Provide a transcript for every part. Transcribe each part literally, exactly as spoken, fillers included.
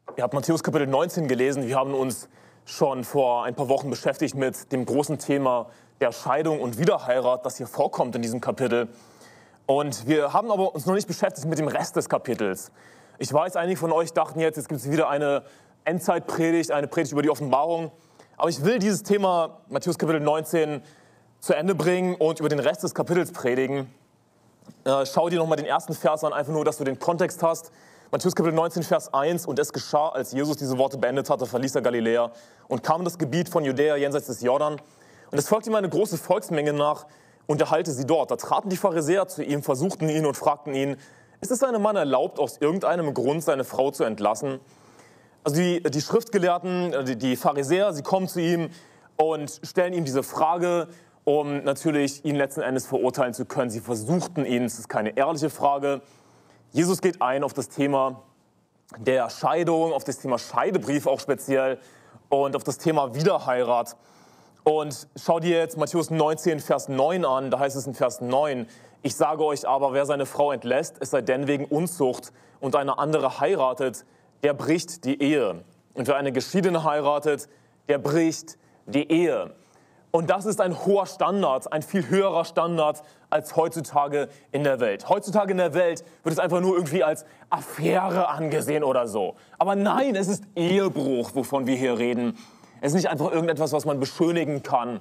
Ihr habt Matthäus Kapitel neunzehn gelesen. Wir haben uns schon vor ein paar Wochen beschäftigt mit dem großen Thema der Scheidung und Wiederheirat, das hier vorkommt in diesem Kapitel. Und wir haben aber uns noch nicht beschäftigt mit dem Rest des Kapitels. Ich weiß, einige von euch dachten jetzt, jetzt gibt es wieder eine Endzeitpredigt, eine Predigt über die Offenbarung. Aber ich will dieses Thema Matthäus Kapitel neunzehn zu Ende bringen und über den Rest des Kapitels predigen. Äh, schau dir nochmal den ersten Vers an, einfach nur, dass du den Kontext hast. Matthäus Kapitel neunzehn, Vers eins. Und es geschah, als Jesus diese Worte beendet hatte, verließ er Galiläa und kam in das Gebiet von Judäa jenseits des Jordan. Und es folgte ihm eine große Volksmenge nach und er heilte sie dort. Da traten die Pharisäer zu ihm, versuchten ihn und fragten ihn: Ist es einem Mann erlaubt, aus irgendeinem Grund seine Frau zu entlassen? Also die, die Schriftgelehrten, die, die Pharisäer, sie kommen zu ihm und stellen ihm diese Frage, um natürlich ihn letzten Endes verurteilen zu können. Sie versuchten ihn, es ist keine ehrliche Frage. Jesus geht ein auf das Thema der Scheidung, auf das Thema Scheidebrief auch speziell und auf das Thema Wiederheirat. Und schau dir jetzt Matthäus neunzehn, Vers neun an, da heißt es in Vers neun: Ich sage euch aber, wer seine Frau entlässt, es sei denn wegen Unzucht, und eine andere heiratet, der bricht die Ehe. Und wer eine Geschiedene heiratet, der bricht die Ehe. Und das ist ein hoher Standard, ein viel höherer Standard als heutzutage in der Welt. Heutzutage in der Welt wird es einfach nur irgendwie als Affäre angesehen oder so. Aber nein, es ist Ehebruch, wovon wir hier reden. Es ist nicht einfach irgendetwas, was man beschönigen kann.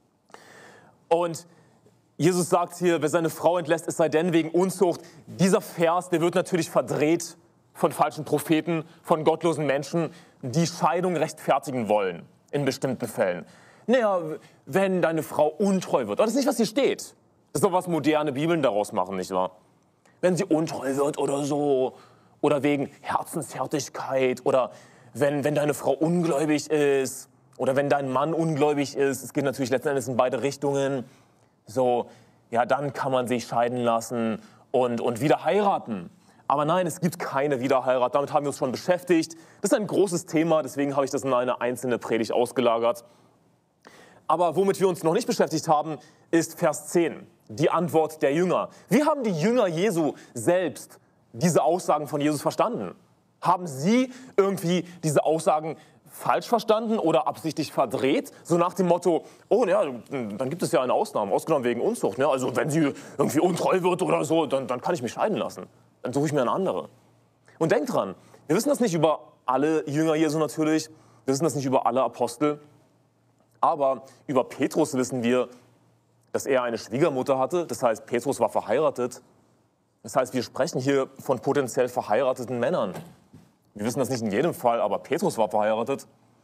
Und Jesus sagt hier, wer seine Frau entlässt, es sei denn wegen Unzucht. Dieser Vers, der wird natürlich verdreht von falschen Propheten, von gottlosen Menschen, die Scheidung rechtfertigen wollen in bestimmten Fällen. Naja, wenn deine Frau untreu wird. Aber das ist nicht, was hier steht. Das ist doch, was moderne Bibeln daraus machen, nicht wahr? Wenn sie untreu wird oder so. Oder wegen Herzenshärtigkeit. Oder wenn, wenn deine Frau ungläubig ist. Oder wenn dein Mann ungläubig ist. Es geht natürlich letzten Endes in beide Richtungen. So, ja, dann kann man sich scheiden lassen und, und wieder heiraten. Aber nein, es gibt keine Wiederheirat. Damit haben wir uns schon beschäftigt. Das ist ein großes Thema. Deswegen habe ich das in eine einzelne Predigt ausgelagert. Aber womit wir uns noch nicht beschäftigt haben, ist Vers zehn, die Antwort der Jünger. Wie haben die Jünger Jesu selbst diese Aussagen von Jesus verstanden? Haben sie irgendwie diese Aussagen falsch verstanden oder absichtlich verdreht? So nach dem Motto, oh ja, dann gibt es ja eine Ausnahme, ausgenommen wegen Unzucht. Ne? Also wenn sie irgendwie untreu wird oder so, dann, dann kann ich mich scheiden lassen. Dann suche ich mir eine andere. Und denkt dran, wir wissen das nicht über alle Jünger Jesu natürlich, wir wissen das nicht über alle Apostel. Aber über Petrus wissen wir, dass er eine Schwiegermutter hatte. Das heißt, Petrus war verheiratet. Das heißt, wir sprechen hier von potenziell verheirateten Männern. Wir wissen das nicht in jedem Fall, aber Petrus war verheiratet.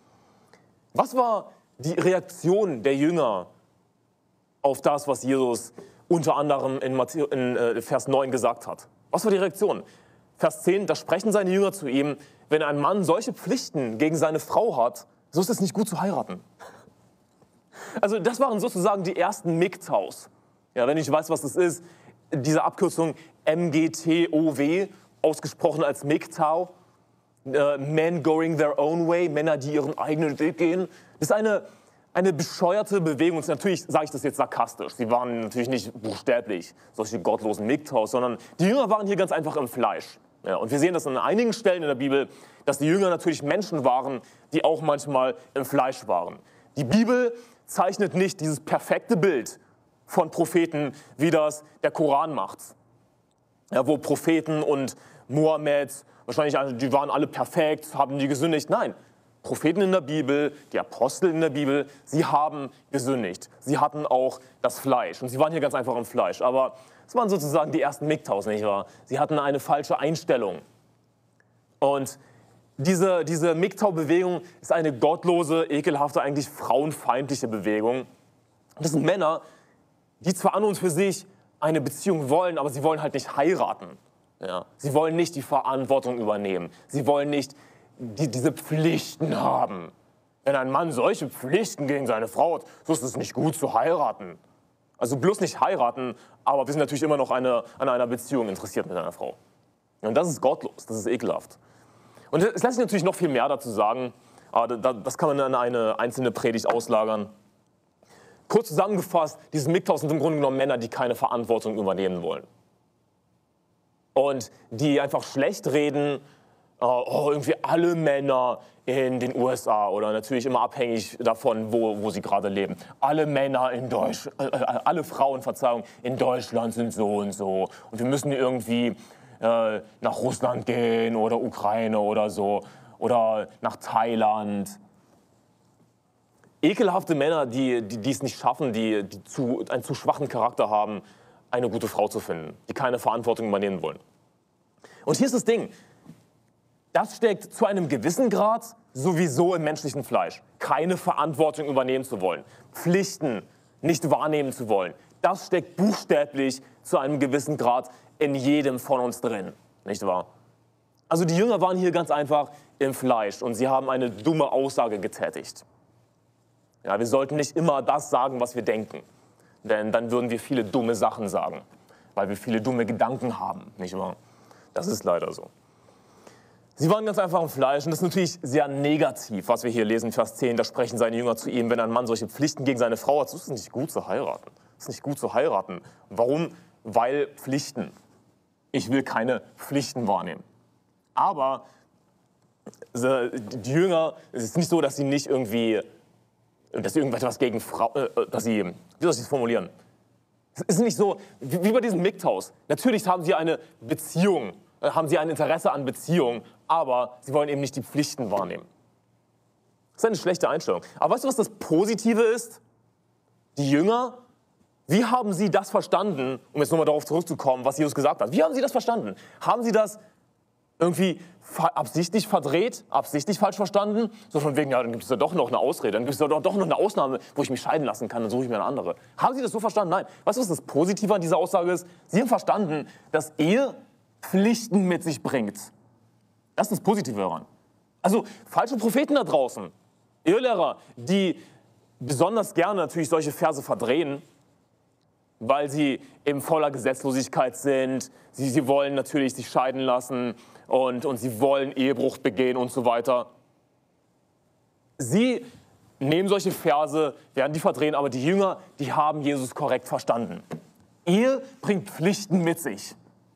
Was war die Reaktion der Jünger auf das, was Jesus unter anderem in, Matthäus, in äh, Vers neun gesagt hat? Was war die Reaktion? Vers zehn, da sprechen seine Jünger zu ihm: Wenn ein Mann solche Pflichten gegen seine Frau hat, so ist es nicht gut zu heiraten. Also das waren sozusagen die ersten M G T O Ws. Ja, wenn ich weiß, was das ist, diese Abkürzung M G T O W, ausgesprochen als M G T O W, äh, Men Going Their Own Way, Männer, die ihren eigenen Weg gehen. Das ist eine, eine bescheuerte Bewegung. Und natürlich sage ich das jetzt sarkastisch. Sie waren natürlich nicht buchstäblich solche gottlosen M G T O Ws, sondern die Jünger waren hier ganz einfach im Fleisch. Ja, und wir sehen das an einigen Stellen in der Bibel, dass die Jünger natürlich Menschen waren, die auch manchmal im Fleisch waren. Die Bibel zeichnet nicht dieses perfekte Bild von Propheten, wie das der Koran macht. Ja, wo Propheten und Mohammed, wahrscheinlich, also die waren alle perfekt, haben die gesündigt. Nein, Propheten in der Bibel, die Apostel in der Bibel, sie haben gesündigt. Sie hatten auch das Fleisch und sie waren hier ganz einfach im Fleisch. Aber es waren sozusagen die ersten M G T O Ws, nicht wahr? Sie hatten eine falsche Einstellung. Und Diese, diese M G T O W-Bewegung ist eine gottlose, ekelhafte, eigentlich frauenfeindliche Bewegung. Das sind Männer, die zwar an und für sich eine Beziehung wollen, aber sie wollen halt nicht heiraten. Ja? Sie wollen nicht die Verantwortung übernehmen. Sie wollen nicht die, diese Pflichten haben. Wenn ein Mann solche Pflichten gegen seine Frau hat, so ist es nicht gut zu heiraten. Also bloß nicht heiraten, aber wir sind natürlich immer noch eine, an einer Beziehung interessiert mit einer Frau. Und das ist gottlos, das ist ekelhaft. Und es lässt sich natürlich noch viel mehr dazu sagen, aber das kann man in eine einzelne Predigt auslagern. Kurz zusammengefasst, diese M G T O Ws sind im Grunde genommen Männer, die keine Verantwortung übernehmen wollen. Und die einfach schlecht reden oh, irgendwie alle Männer in den U S A oder natürlich immer abhängig davon, wo, wo sie gerade leben. Alle Männer in Deutschland, äh, alle Frauen, Verzeihung, in Deutschland sind so und so. Und wir müssen irgendwie äh, nach Russland gehen oder Ukraine oder so oder nach Thailand. Ekelhafte Männer, die, die, die es nicht schaffen, die, die zu, einen zu schwachen Charakter haben, eine gute Frau zu finden, die keine Verantwortung übernehmen wollen. Und hier ist das Ding. Das steckt zu einem gewissen Grad sowieso im menschlichen Fleisch. Keine Verantwortung übernehmen zu wollen, Pflichten nicht wahrnehmen zu wollen. Das steckt buchstäblich zu einem gewissen Grad in jedem von uns drin, nicht wahr? Also die Jünger waren hier ganz einfach im Fleisch und sie haben eine dumme Aussage getätigt. Ja, wir sollten nicht immer das sagen, was wir denken, denn dann würden wir viele dumme Sachen sagen, weil wir viele dumme Gedanken haben, nicht wahr? Das ist leider so. Sie waren ganz einfach im Fleisch und das ist natürlich sehr negativ, was wir hier lesen, Vers zehn. Da sprechen seine Jünger zu ihm, wenn ein Mann solche Pflichten gegen seine Frau hat, so ist es nicht gut zu heiraten. Es ist nicht gut zu heiraten. Warum? Weil Pflichten. Ich will keine Pflichten wahrnehmen. Aber die Jünger, es ist nicht so, dass sie nicht irgendwie, dass sie irgendetwas gegen Frau, äh, dass sie, wie soll ich das formulieren? Es ist nicht so, wie, wie bei diesem M G T Haus. Natürlich haben sie eine Beziehung, äh, haben sie ein Interesse an Beziehung, aber sie wollen eben nicht die Pflichten wahrnehmen. Das ist eine schlechte Einstellung. Aber weißt du, was das Positive ist? Die Jünger, wie haben sie das verstanden, um jetzt nochmal darauf zurückzukommen, was Jesus gesagt hat? Wie haben sie das verstanden? Haben sie das irgendwie absichtlich verdreht, absichtlich falsch verstanden? So von wegen, ja, dann gibt es ja doch noch eine Ausrede, dann gibt es ja doch, doch noch eine Ausnahme, wo ich mich scheiden lassen kann, dann suche ich mir eine andere. Haben sie das so verstanden? Nein. Weißt du, was das Positive an dieser Aussage ist? Sie haben verstanden, dass Ehe Pflichten mit sich bringt. Das ist das Positive daran. Also falsche Propheten da draußen, Irrlehrer, die besonders gerne natürlich solche Verse verdrehen, weil sie eben voller Gesetzlosigkeit sind. Sie, sie wollen natürlich sich scheiden lassen und, und sie wollen Ehebruch begehen und so weiter. Sie nehmen solche Verse, werden die verdrehen, aber die Jünger, die haben Jesus korrekt verstanden. Ehe bringt Pflichten mit sich.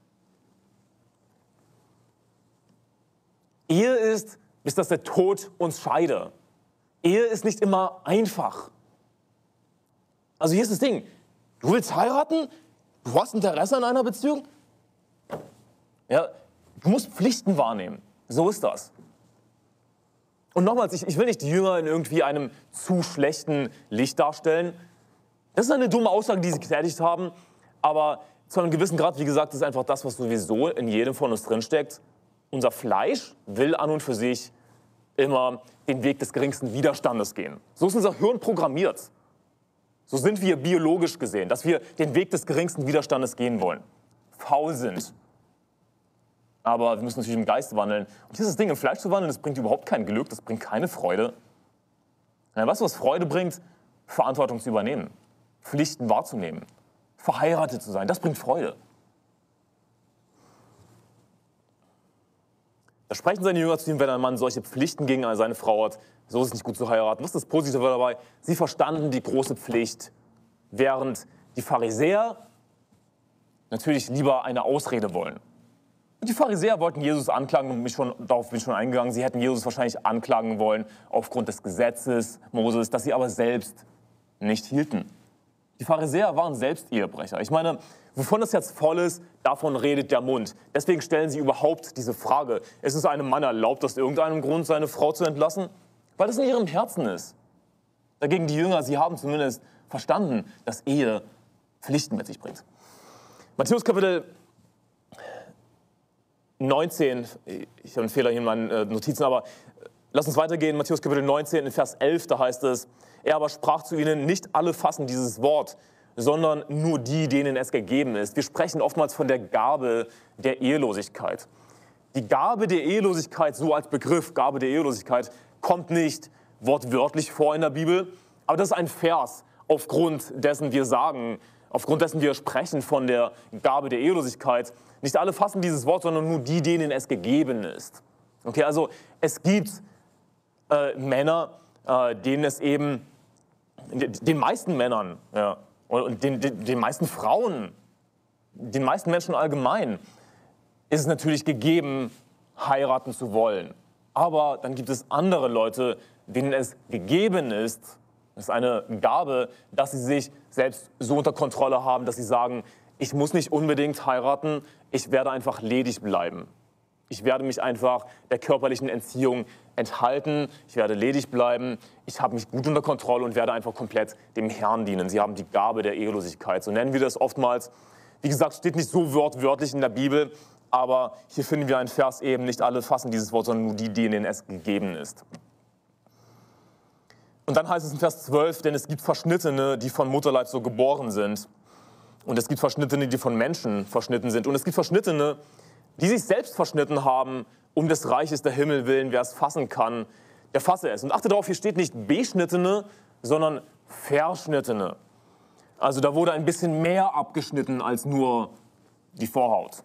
Ehe ist, bis dass der Tod uns scheide. Ehe ist nicht immer einfach. Also hier ist das Ding. Du willst heiraten? Du hast Interesse an einer Beziehung? Ja, du musst Pflichten wahrnehmen. So ist das. Und nochmals, ich, ich will nicht die Jünger in irgendwie einem zu schlechten Licht darstellen. Das ist eine dumme Aussage, die sie getätigt haben. Aber zu einem gewissen Grad, wie gesagt, ist einfach das, was sowieso in jedem von uns drinsteckt. Unser Fleisch will an und für sich immer den Weg des geringsten Widerstandes gehen. So ist unser Hirn programmiert. So sind wir biologisch gesehen, dass wir den Weg des geringsten Widerstandes gehen wollen. Faul sind. Aber wir müssen natürlich im Geist wandeln. Und dieses Ding im Fleisch zu wandeln, das bringt überhaupt kein Glück, das bringt keine Freude. Ja, weißt du, was Freude bringt? Verantwortung zu übernehmen, Pflichten wahrzunehmen, verheiratet zu sein, das bringt Freude. Da sprechen seine Jünger zu ihm, wenn ein Mann solche Pflichten gegen seine Frau hat, so ist es nicht gut zu heiraten. Was ist das Positive dabei? Sie verstanden die große Pflicht, während die Pharisäer natürlich lieber eine Ausrede wollen. Und die Pharisäer wollten Jesus anklagen, und mich schon, darauf bin ich schon eingegangen, sie hätten Jesus wahrscheinlich anklagen wollen aufgrund des Gesetzes Moses, das sie aber selbst nicht hielten. Die Pharisäer waren selbst Ehebrecher. Ich meine, wovon das Herz voll ist, davon redet der Mund. Deswegen stellen sie überhaupt diese Frage, ist es einem Mann erlaubt, aus irgendeinem Grund seine Frau zu entlassen? Weil das in ihrem Herzen ist. Dagegen die Jünger, sie haben zumindest verstanden, dass Ehe Pflichten mit sich bringt. Matthäus Kapitel neunzehn, ich habe einen Fehler hier in meinen Notizen, aber lass uns weitergehen. Matthäus Kapitel neunzehn, in Vers elf, da heißt es, er aber sprach zu ihnen, nicht alle fassen dieses Wort, sondern nur die, denen es gegeben ist. Wir sprechen oftmals von der Gabe der Ehelosigkeit. Die Gabe der Ehelosigkeit, so als Begriff, Gabe der Ehelosigkeit, kommt nicht wortwörtlich vor in der Bibel, aber das ist ein Vers, aufgrund dessen wir sagen, aufgrund dessen wir sprechen von der Gabe der Ehelosigkeit. Nicht alle fassen dieses Wort, sondern nur die, denen es gegeben ist. Okay, also es gibt äh, Männer, äh, denen es eben, den meisten Männern, ja, und den, den, den meisten Frauen, den meisten Menschen allgemein, ist es natürlich gegeben, heiraten zu wollen. Aber dann gibt es andere Leute, denen es gegeben ist, das ist eine Gabe, dass sie sich selbst so unter Kontrolle haben, dass sie sagen, ich muss nicht unbedingt heiraten, ich werde einfach ledig bleiben. Ich werde mich einfach der körperlichen Entziehung enthalten, ich werde ledig bleiben, ich habe mich gut unter Kontrolle und werde einfach komplett dem Herrn dienen. Sie haben die Gabe der Ehelosigkeit, so nennen wir das oftmals. Wie gesagt, steht nicht so wortwörtlich in der Bibel, aber hier finden wir einen Vers eben, nicht alle fassen dieses Wort, sondern nur die, denen es gegeben ist. Und dann heißt es in Vers zwölf, denn es gibt Verschnittene, die von Mutterleib so geboren sind. Und es gibt Verschnittene, die von Menschen verschnitten sind. Und es gibt Verschnittene, die sich selbst verschnitten haben, um des Reiches der Himmel willen. Wer es fassen kann, der fasse es. Und achte darauf, hier steht nicht Beschnittene, sondern Verschnittene. Also da wurde ein bisschen mehr abgeschnitten als nur die Vorhaut.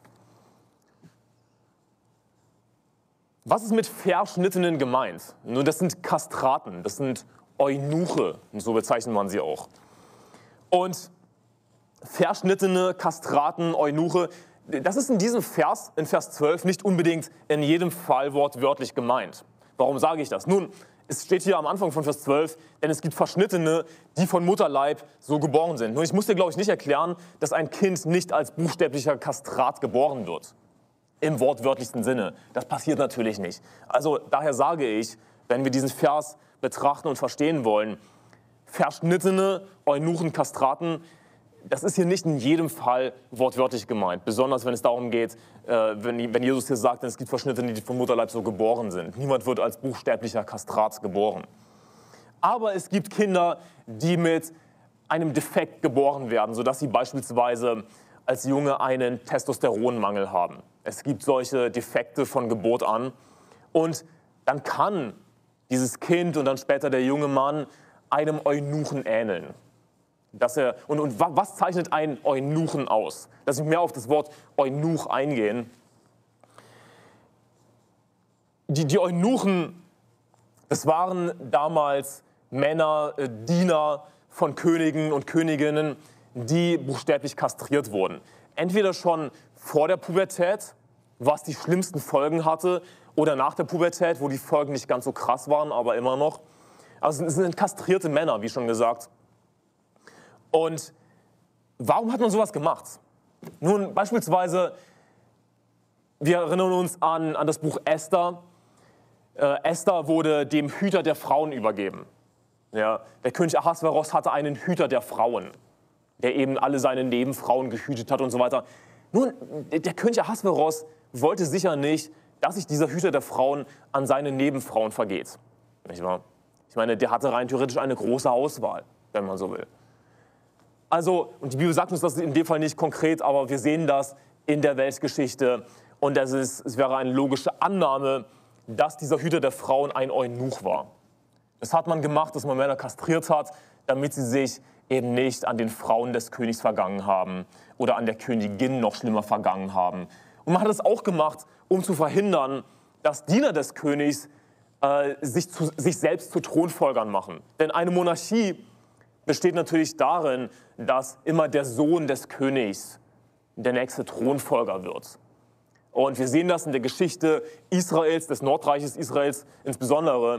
Was ist mit Verschnittenen gemeint? Nun, das sind Kastraten, das sind Eunuche, so bezeichnet man sie auch. Und Verschnittene, Kastraten, Eunuche, das ist in diesem Vers, in Vers zwölf, nicht unbedingt in jedem Fall wortwörtlich gemeint. Warum sage ich das? Nun, es steht hier am Anfang von Vers zwölf, denn es gibt Verschnittene, die von Mutterleib so geboren sind. Nun, ich muss dir, glaube ich, nicht erklären, dass ein Kind nicht als buchstäblicher Kastrat geboren wird. Im wortwörtlichsten Sinne. Das passiert natürlich nicht. Also daher sage ich, wenn wir diesen Vers betrachten und verstehen wollen, Verschnittene, Eunuchen, Kastraten, das ist hier nicht in jedem Fall wortwörtlich gemeint. Besonders wenn es darum geht, äh, wenn, wenn Jesus hier sagt, es gibt Verschnittene, die vom Mutterleib so geboren sind. Niemand wird als buchstäblicher Kastrat geboren. Aber es gibt Kinder, die mit einem Defekt geboren werden, sodass sie beispielsweise als Junge einen Testosteronmangel haben. Es gibt solche Defekte von Geburt an. Und dann kann dieses Kind und dann später der junge Mann einem Eunuchen ähneln. Dass er, und, und was zeichnet einen Eunuchen aus? Lass mich mehr auf das Wort Eunuch eingehen. Die, die Eunuchen, das waren damals Männer, äh, Diener von Königen und Königinnen, die buchstäblich kastriert wurden. Entweder schon vor der Pubertät, was die schlimmsten Folgen hatte, oder nach der Pubertät, wo die Folgen nicht ganz so krass waren, aber immer noch. Also es sind kastrierte Männer, wie schon gesagt. Und warum hat man sowas gemacht? Nun, beispielsweise, wir erinnern uns an, an das Buch Esther. Äh, Esther wurde dem Hüter der Frauen übergeben. Ja, der König Ahasveros hatte einen Hüter der Frauen, der eben alle seine Nebenfrauen gehütet hat und so weiter. Nun, der König Ahasveros wollte sicher nicht, dass sich dieser Hüter der Frauen an seine Nebenfrauen vergeht. Nicht wahr? Ich meine, der hatte rein theoretisch eine große Auswahl, wenn man so will. Also, und die Bibel sagt uns das in dem Fall nicht konkret, aber wir sehen das in der Weltgeschichte. Und es, ist, es wäre eine logische Annahme, dass dieser Hüter der Frauen ein Eunuch war. Das hat man gemacht, dass man Männer kastriert hat, damit sie sich eben nicht an den Frauen des Königs vergangen haben oder an der Königin noch schlimmer vergangen haben. Und man hat es auch gemacht, um zu verhindern, dass Diener des Königs äh, sich, zu, sich selbst zu Thronfolgern machen. Denn eine Monarchie besteht natürlich darin, dass immer der Sohn des Königs der nächste Thronfolger wird. Und wir sehen das in der Geschichte Israels, des Nordreiches Israels insbesondere,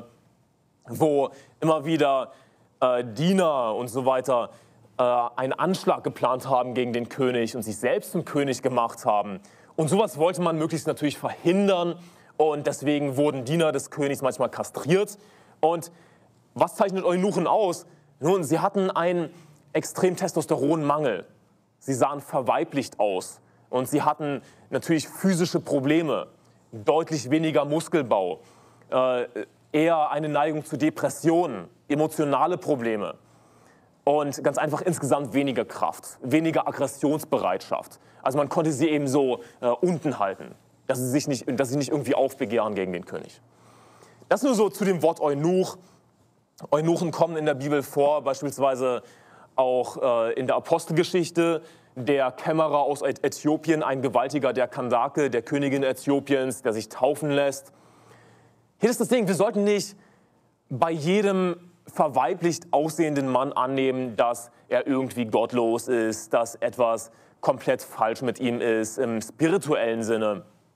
wo immer wieder äh, Diener und so weiter äh, einen Anschlag geplant haben gegen den König und sich selbst zum König gemacht haben. Und sowas wollte man möglichst natürlich verhindern und deswegen wurden Diener des Königs manchmal kastriert. Und was zeichnet Eunuchen aus? Nun, sie hatten einen extremen Testosteronmangel. Sie sahen verweiblicht aus und sie hatten natürlich physische Probleme, deutlich weniger Muskelbau, äh, eher eine Neigung zu Depressionen, emotionale Probleme und ganz einfach insgesamt weniger Kraft, weniger Aggressionsbereitschaft. Also man konnte sie eben so äh, unten halten, dass sie sich nicht, dass sie nicht irgendwie aufbegehren gegen den König. Das nur so zu dem Wort Eunuch. Eunuchen kommen in der Bibel vor, beispielsweise auch äh, in der Apostelgeschichte. Der Kämmerer aus Äthiopien, ein Gewaltiger der Kandake, der Königin Äthiopiens, der sich taufen lässt. Hier ist das Ding, wir sollten nicht bei jedem verweiblicht aussehenden Mann annehmen, dass er irgendwie gottlos ist, dass etwas komplett falsch mit ihm ist im spirituellen Sinne.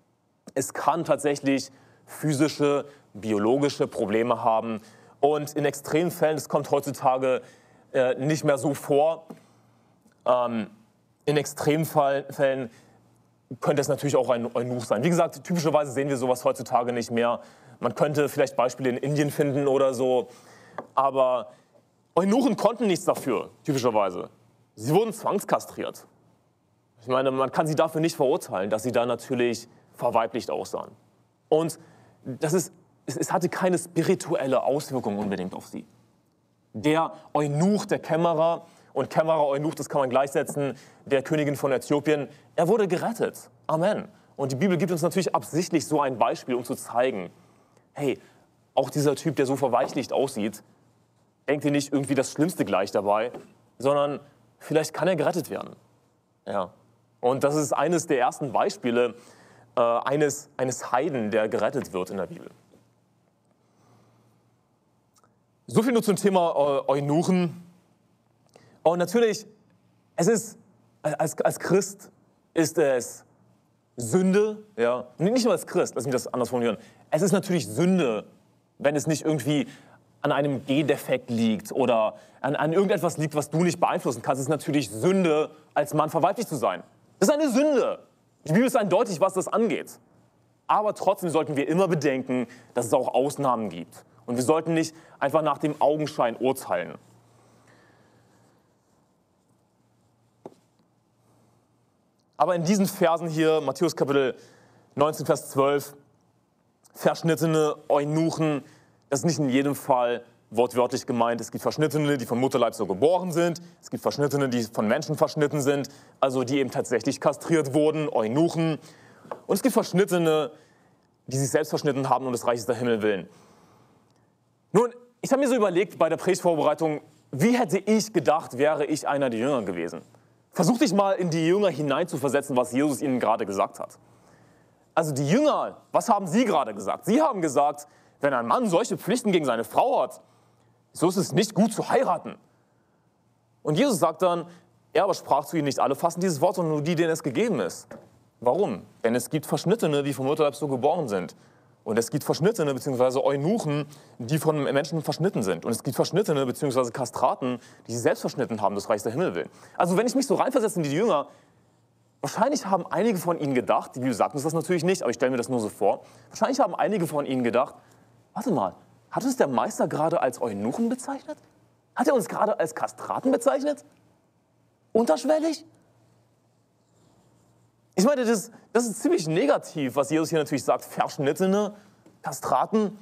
es kann tatsächlich physische, biologische Probleme haben. Und in extremen Fällen, das kommt heutzutage äh, nicht mehr so vor, ähm, in extremen Fällen könnte es natürlich auch ein Eunuch sein. Wie gesagt, typischerweise sehen wir sowas heutzutage nicht mehr. Man könnte vielleicht Beispiele in Indien finden oder so. Aber Eunuchen konnten nichts dafür, typischerweise. Sie wurden zwangskastriert. Ich meine, man kann sie dafür nicht verurteilen, dass sie da natürlich verweiblicht aussahen. Und das ist, es, es hatte keine spirituelle Auswirkung unbedingt auf sie. Der Eunuch, der Kämmerer, und Kämmerer, Eunuch, das kann man gleichsetzen, der Königin von Äthiopien, er wurde gerettet. Amen. Und die Bibel gibt uns natürlich absichtlich so ein Beispiel, um zu zeigen, hey, auch dieser Typ, der so verweichlicht aussieht, denkt dir nicht irgendwie das Schlimmste gleich dabei, sondern vielleicht kann er gerettet werden. Ja. Und das ist eines der ersten Beispiele äh, eines, eines Heiden, der gerettet wird in der Bibel. So viel nur zum Thema äh, Eunuchen. Und natürlich, es ist, als, als Christ ist es Sünde, ja, nicht nur als Christ, lass mich das anders formulieren, es ist natürlich Sünde, wenn es nicht irgendwie an einem Gendefekt liegt oder an, an irgendetwas liegt, was du nicht beeinflussen kannst. Es ist natürlich Sünde, als Mann verweiblich zu sein. Das ist eine Sünde. Die Bibel ist eindeutig, was das angeht. Aber trotzdem sollten wir immer bedenken, dass es auch Ausnahmen gibt. Und wir sollten nicht einfach nach dem Augenschein urteilen. Aber in diesen Versen hier, Matthäus Kapitel neunzehn, Vers zwölf, verschnittene Eunuchen, das ist nicht in jedem Fall wortwörtlich gemeint. Es gibt Verschnittene, die vom Mutterleib so geboren sind. Es gibt Verschnittene, die von Menschen verschnitten sind, also die eben tatsächlich kastriert wurden, Eunuchen. Und es gibt Verschnittene, die sich selbst verschnitten haben um des Reiches der Himmel willen. Nun, ich habe mir so überlegt bei der Predigtvorbereitung, wie hätte ich gedacht, wäre ich einer der Jünger gewesen? Versuch dich mal in die Jünger hineinzuversetzen, was Jesus ihnen gerade gesagt hat. Also die Jünger, was haben sie gerade gesagt? Sie haben gesagt, wenn ein Mann solche Pflichten gegen seine Frau hat, so ist es nicht gut zu heiraten. Und Jesus sagt dann, er aber sprach zu ihnen, nicht alle fassen dieses Wort, sondern nur die, denen es gegeben ist. Warum? Denn es gibt Verschnittene, die vom Mutterleib so geboren sind. Und es gibt Verschnittene bzw. Eunuchen, die von Menschen verschnitten sind. Und es gibt Verschnittene bzw. Kastraten, die sich selbst verschnitten haben, das Reich der Himmel willen. Also wenn ich mich so reinversetze in die Jünger, wahrscheinlich haben einige von ihnen gedacht, die Bibel sagt uns das natürlich nicht, aber ich stelle mir das nur so vor, wahrscheinlich haben einige von ihnen gedacht, warte mal, hat uns der Meister gerade als Eunuchen bezeichnet? Hat er uns gerade als Kastraten bezeichnet? Unterschwellig? Ich meine, das, das ist ziemlich negativ, was Jesus hier natürlich sagt. Verschnittene, Kastraten.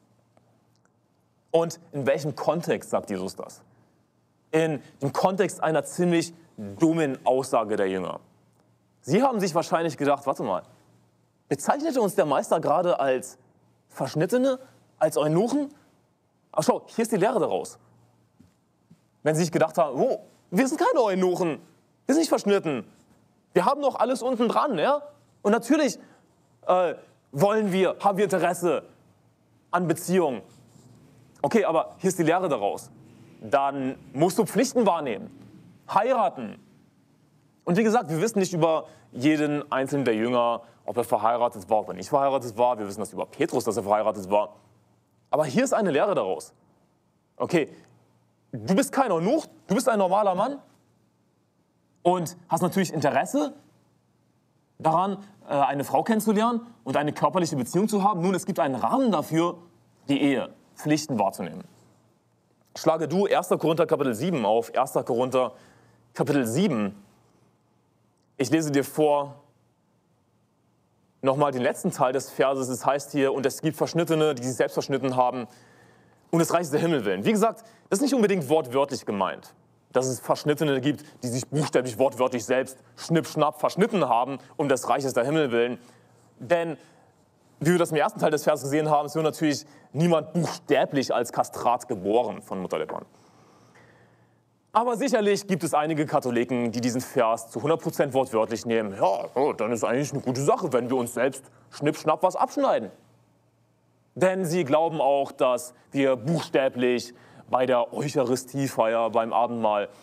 Und in welchem Kontext sagt Jesus das? In dem Kontext einer ziemlich dummen Aussage der Jünger. Sie haben sich wahrscheinlich gedacht, warte mal, bezeichnete uns der Meister gerade als Verschnittene, als Eunuchen? Ach schau, hier ist die Lehre daraus. Wenn sie sich gedacht haben, oh, wir sind keine Eunuchen, wir sind nicht verschnitten. Wir haben noch alles unten dran, ja? Und natürlich äh, wollen wir, haben wir Interesse an Beziehungen. Okay, aber hier ist die Lehre daraus. Dann musst du Pflichten wahrnehmen, heiraten. Und wie gesagt, wir wissen nicht über jeden einzelnen der Jünger, ob er verheiratet war, ob er nicht verheiratet war. Wir wissen das über Petrus, dass er verheiratet war. Aber hier ist eine Lehre daraus. Okay, du bist kein Eunuch, du bist ein normaler Mann. Und hast natürlich Interesse daran, eine Frau kennenzulernen und eine körperliche Beziehung zu haben. Nun, es gibt einen Rahmen dafür, die Ehe, Pflichten wahrzunehmen. Schlage du erster Korinther Kapitel sieben auf, erster Korinther Kapitel sieben. Ich lese dir vor nochmal den letzten Teil des Verses. Es heißt hier, und es gibt Verschnittene, die sich selbst verschnitten haben, um des Reiches der Himmel willen. Wie gesagt, das ist nicht unbedingt wortwörtlich gemeint, dass es Verschnittene gibt, die sich buchstäblich wortwörtlich selbst schnipp, schnapp verschnitten haben, um des Reiches der Himmel willen. Denn, wie wir das im ersten Teil des Verses gesehen haben, es wird natürlich niemand buchstäblich als Kastrat geboren von Mutterleibern. Aber sicherlich gibt es einige Katholiken, die diesen Vers zu hundert Prozent wortwörtlich nehmen. Ja, oh, dann ist eigentlich eine gute Sache, wenn wir uns selbst schnipp, schnapp was abschneiden. Denn sie glauben auch, dass wir buchstäblich bei der Eucharistiefeier, beim Abendmahl,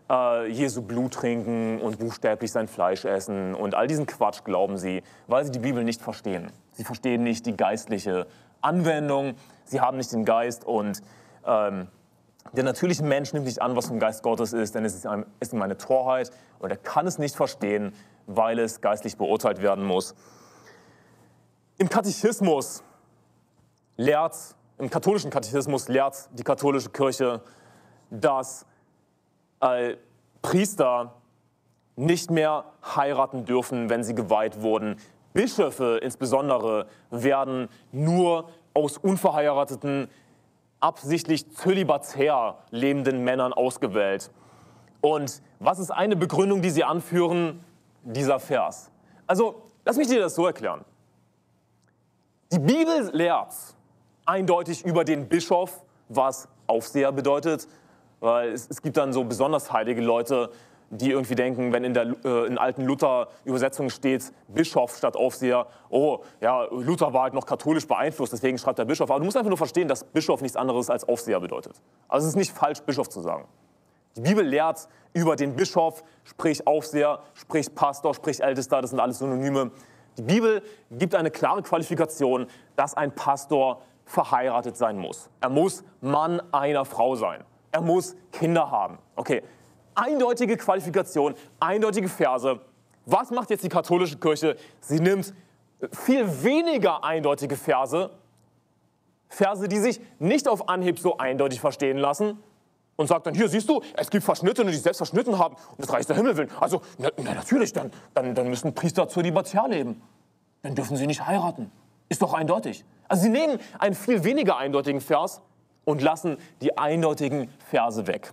äh, Jesu Blut trinken und buchstäblich sein Fleisch essen und all diesen Quatsch glauben sie, weil sie die Bibel nicht verstehen. Sie verstehen nicht die geistliche Anwendung, sie haben nicht den Geist und ähm, der natürliche Mensch nimmt nicht an, was vom Geist Gottes ist, denn es ist, ein, ist ihm eine Torheit und er kann es nicht verstehen, weil es geistlich beurteilt werden muss. Im Katechismus lehrt, im katholischen Katechismus lehrt die katholische Kirche, dass äh, Priester nicht mehr heiraten dürfen, wenn sie geweiht wurden. Bischöfe insbesondere werden nur aus unverheirateten, absichtlich zölibatär lebenden Männern ausgewählt. Und was ist eine Begründung, die sie anführen? Dieser Vers. Also, lass mich dir das so erklären. Die Bibel lehrt eindeutig über den Bischof, was Aufseher bedeutet. Weil es, es gibt dann so besonders heilige Leute, die irgendwie denken, wenn in der äh, in alten Luther-Übersetzungen steht Bischof statt Aufseher, oh, ja, Luther war halt noch katholisch beeinflusst, deswegen schreibt er Bischof. Aber du musst einfach nur verstehen, dass Bischof nichts anderes als Aufseher bedeutet. Also es ist nicht falsch, Bischof zu sagen. Die Bibel lehrt über den Bischof, sprich Aufseher, sprich Pastor, sprich Ältester, das sind alles Synonyme. Die Bibel gibt eine klare Qualifikation, dass ein Pastor verheiratet sein muss. Er muss Mann einer Frau sein. Er muss Kinder haben. Okay, eindeutige Qualifikation, eindeutige Verse. Was macht jetzt die katholische Kirche? Sie nimmt viel weniger eindeutige Verse, Verse, die sich nicht auf Anhieb so eindeutig verstehen lassen, und sagt dann, hier siehst du, es gibt Verschnittene, die sich selbst verschnitten haben und das Reich der Himmel will. Also, na, na natürlich, dann, dann, dann müssen Priester zölibatär leben. Dann dürfen sie nicht heiraten. Ist doch eindeutig. Also sie nehmen einen viel weniger eindeutigen Vers und lassen die eindeutigen Verse weg.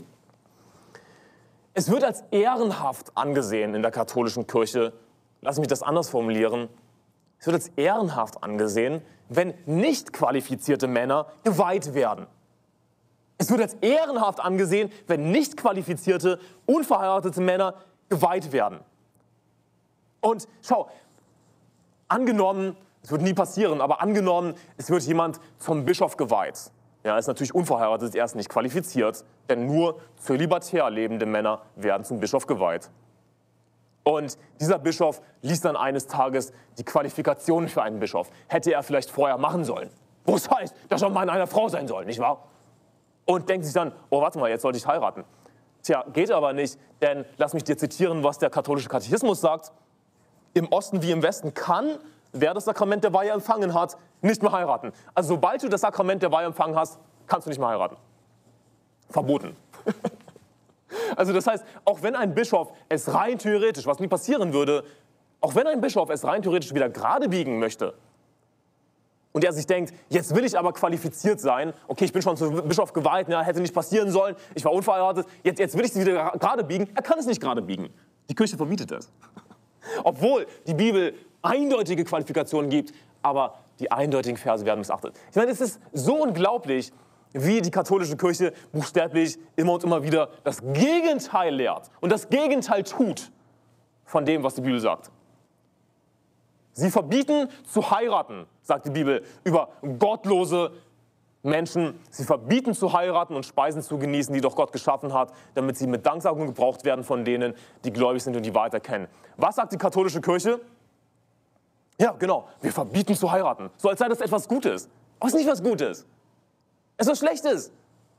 Es wird als ehrenhaft angesehen in der katholischen Kirche, lass mich das anders formulieren, es wird als ehrenhaft angesehen, wenn nicht qualifizierte Männer geweiht werden. Es wird als ehrenhaft angesehen, wenn nicht qualifizierte, unverheiratete Männer geweiht werden. Und schau, angenommen, es wird nie passieren, aber angenommen, es wird jemand zum Bischof geweiht. Ja, ist natürlich unverheiratet, er ist nicht qualifiziert, denn nur zölibatär lebende Männer werden zum Bischof geweiht. Und dieser Bischof liest dann eines Tages die Qualifikationen für einen Bischof. Hätte er vielleicht vorher machen sollen. Wo es heißt, dass er Mann einer Frau sein soll, nicht wahr? Und denkt sich dann, oh warte mal, jetzt sollte ich heiraten. Tja, geht aber nicht, denn lass mich dir zitieren, was der katholische Katechismus sagt. Im Osten wie im Westen kann, wer das Sakrament der Weihe empfangen hat, nicht mehr heiraten. Also sobald du das Sakrament der Weihe empfangen hast, kannst du nicht mehr heiraten. Verboten. Also das heißt, auch wenn ein Bischof es rein theoretisch, was nie passieren würde, auch wenn ein Bischof es rein theoretisch wieder gerade biegen möchte, und er sich denkt, jetzt will ich aber qualifiziert sein, okay, ich bin schon zum Bischof geweiht, ja, hätte nicht passieren sollen, ich war unverheiratet, jetzt, jetzt will ich es wieder gerade biegen. Er kann es nicht gerade biegen. Die Kirche verbietet es. Obwohl die Bibel eindeutige Qualifikationen gibt, aber die eindeutigen Verse werden missachtet. Ich meine, es ist so unglaublich, wie die katholische Kirche buchstäblich immer und immer wieder das Gegenteil lehrt und das Gegenteil tut von dem, was die Bibel sagt. Sie verbieten zu heiraten, sagt die Bibel, über gottlose Menschen. Sie verbieten zu heiraten und Speisen zu genießen, die doch Gott geschaffen hat, damit sie mit Danksagung gebraucht werden von denen, die gläubig sind und die Wahrheit erkennen. Was sagt die katholische Kirche? Ja, genau, wir verbieten zu heiraten. So als sei das etwas Gutes. Aber es ist nicht was Gutes. Es ist was Schlechtes.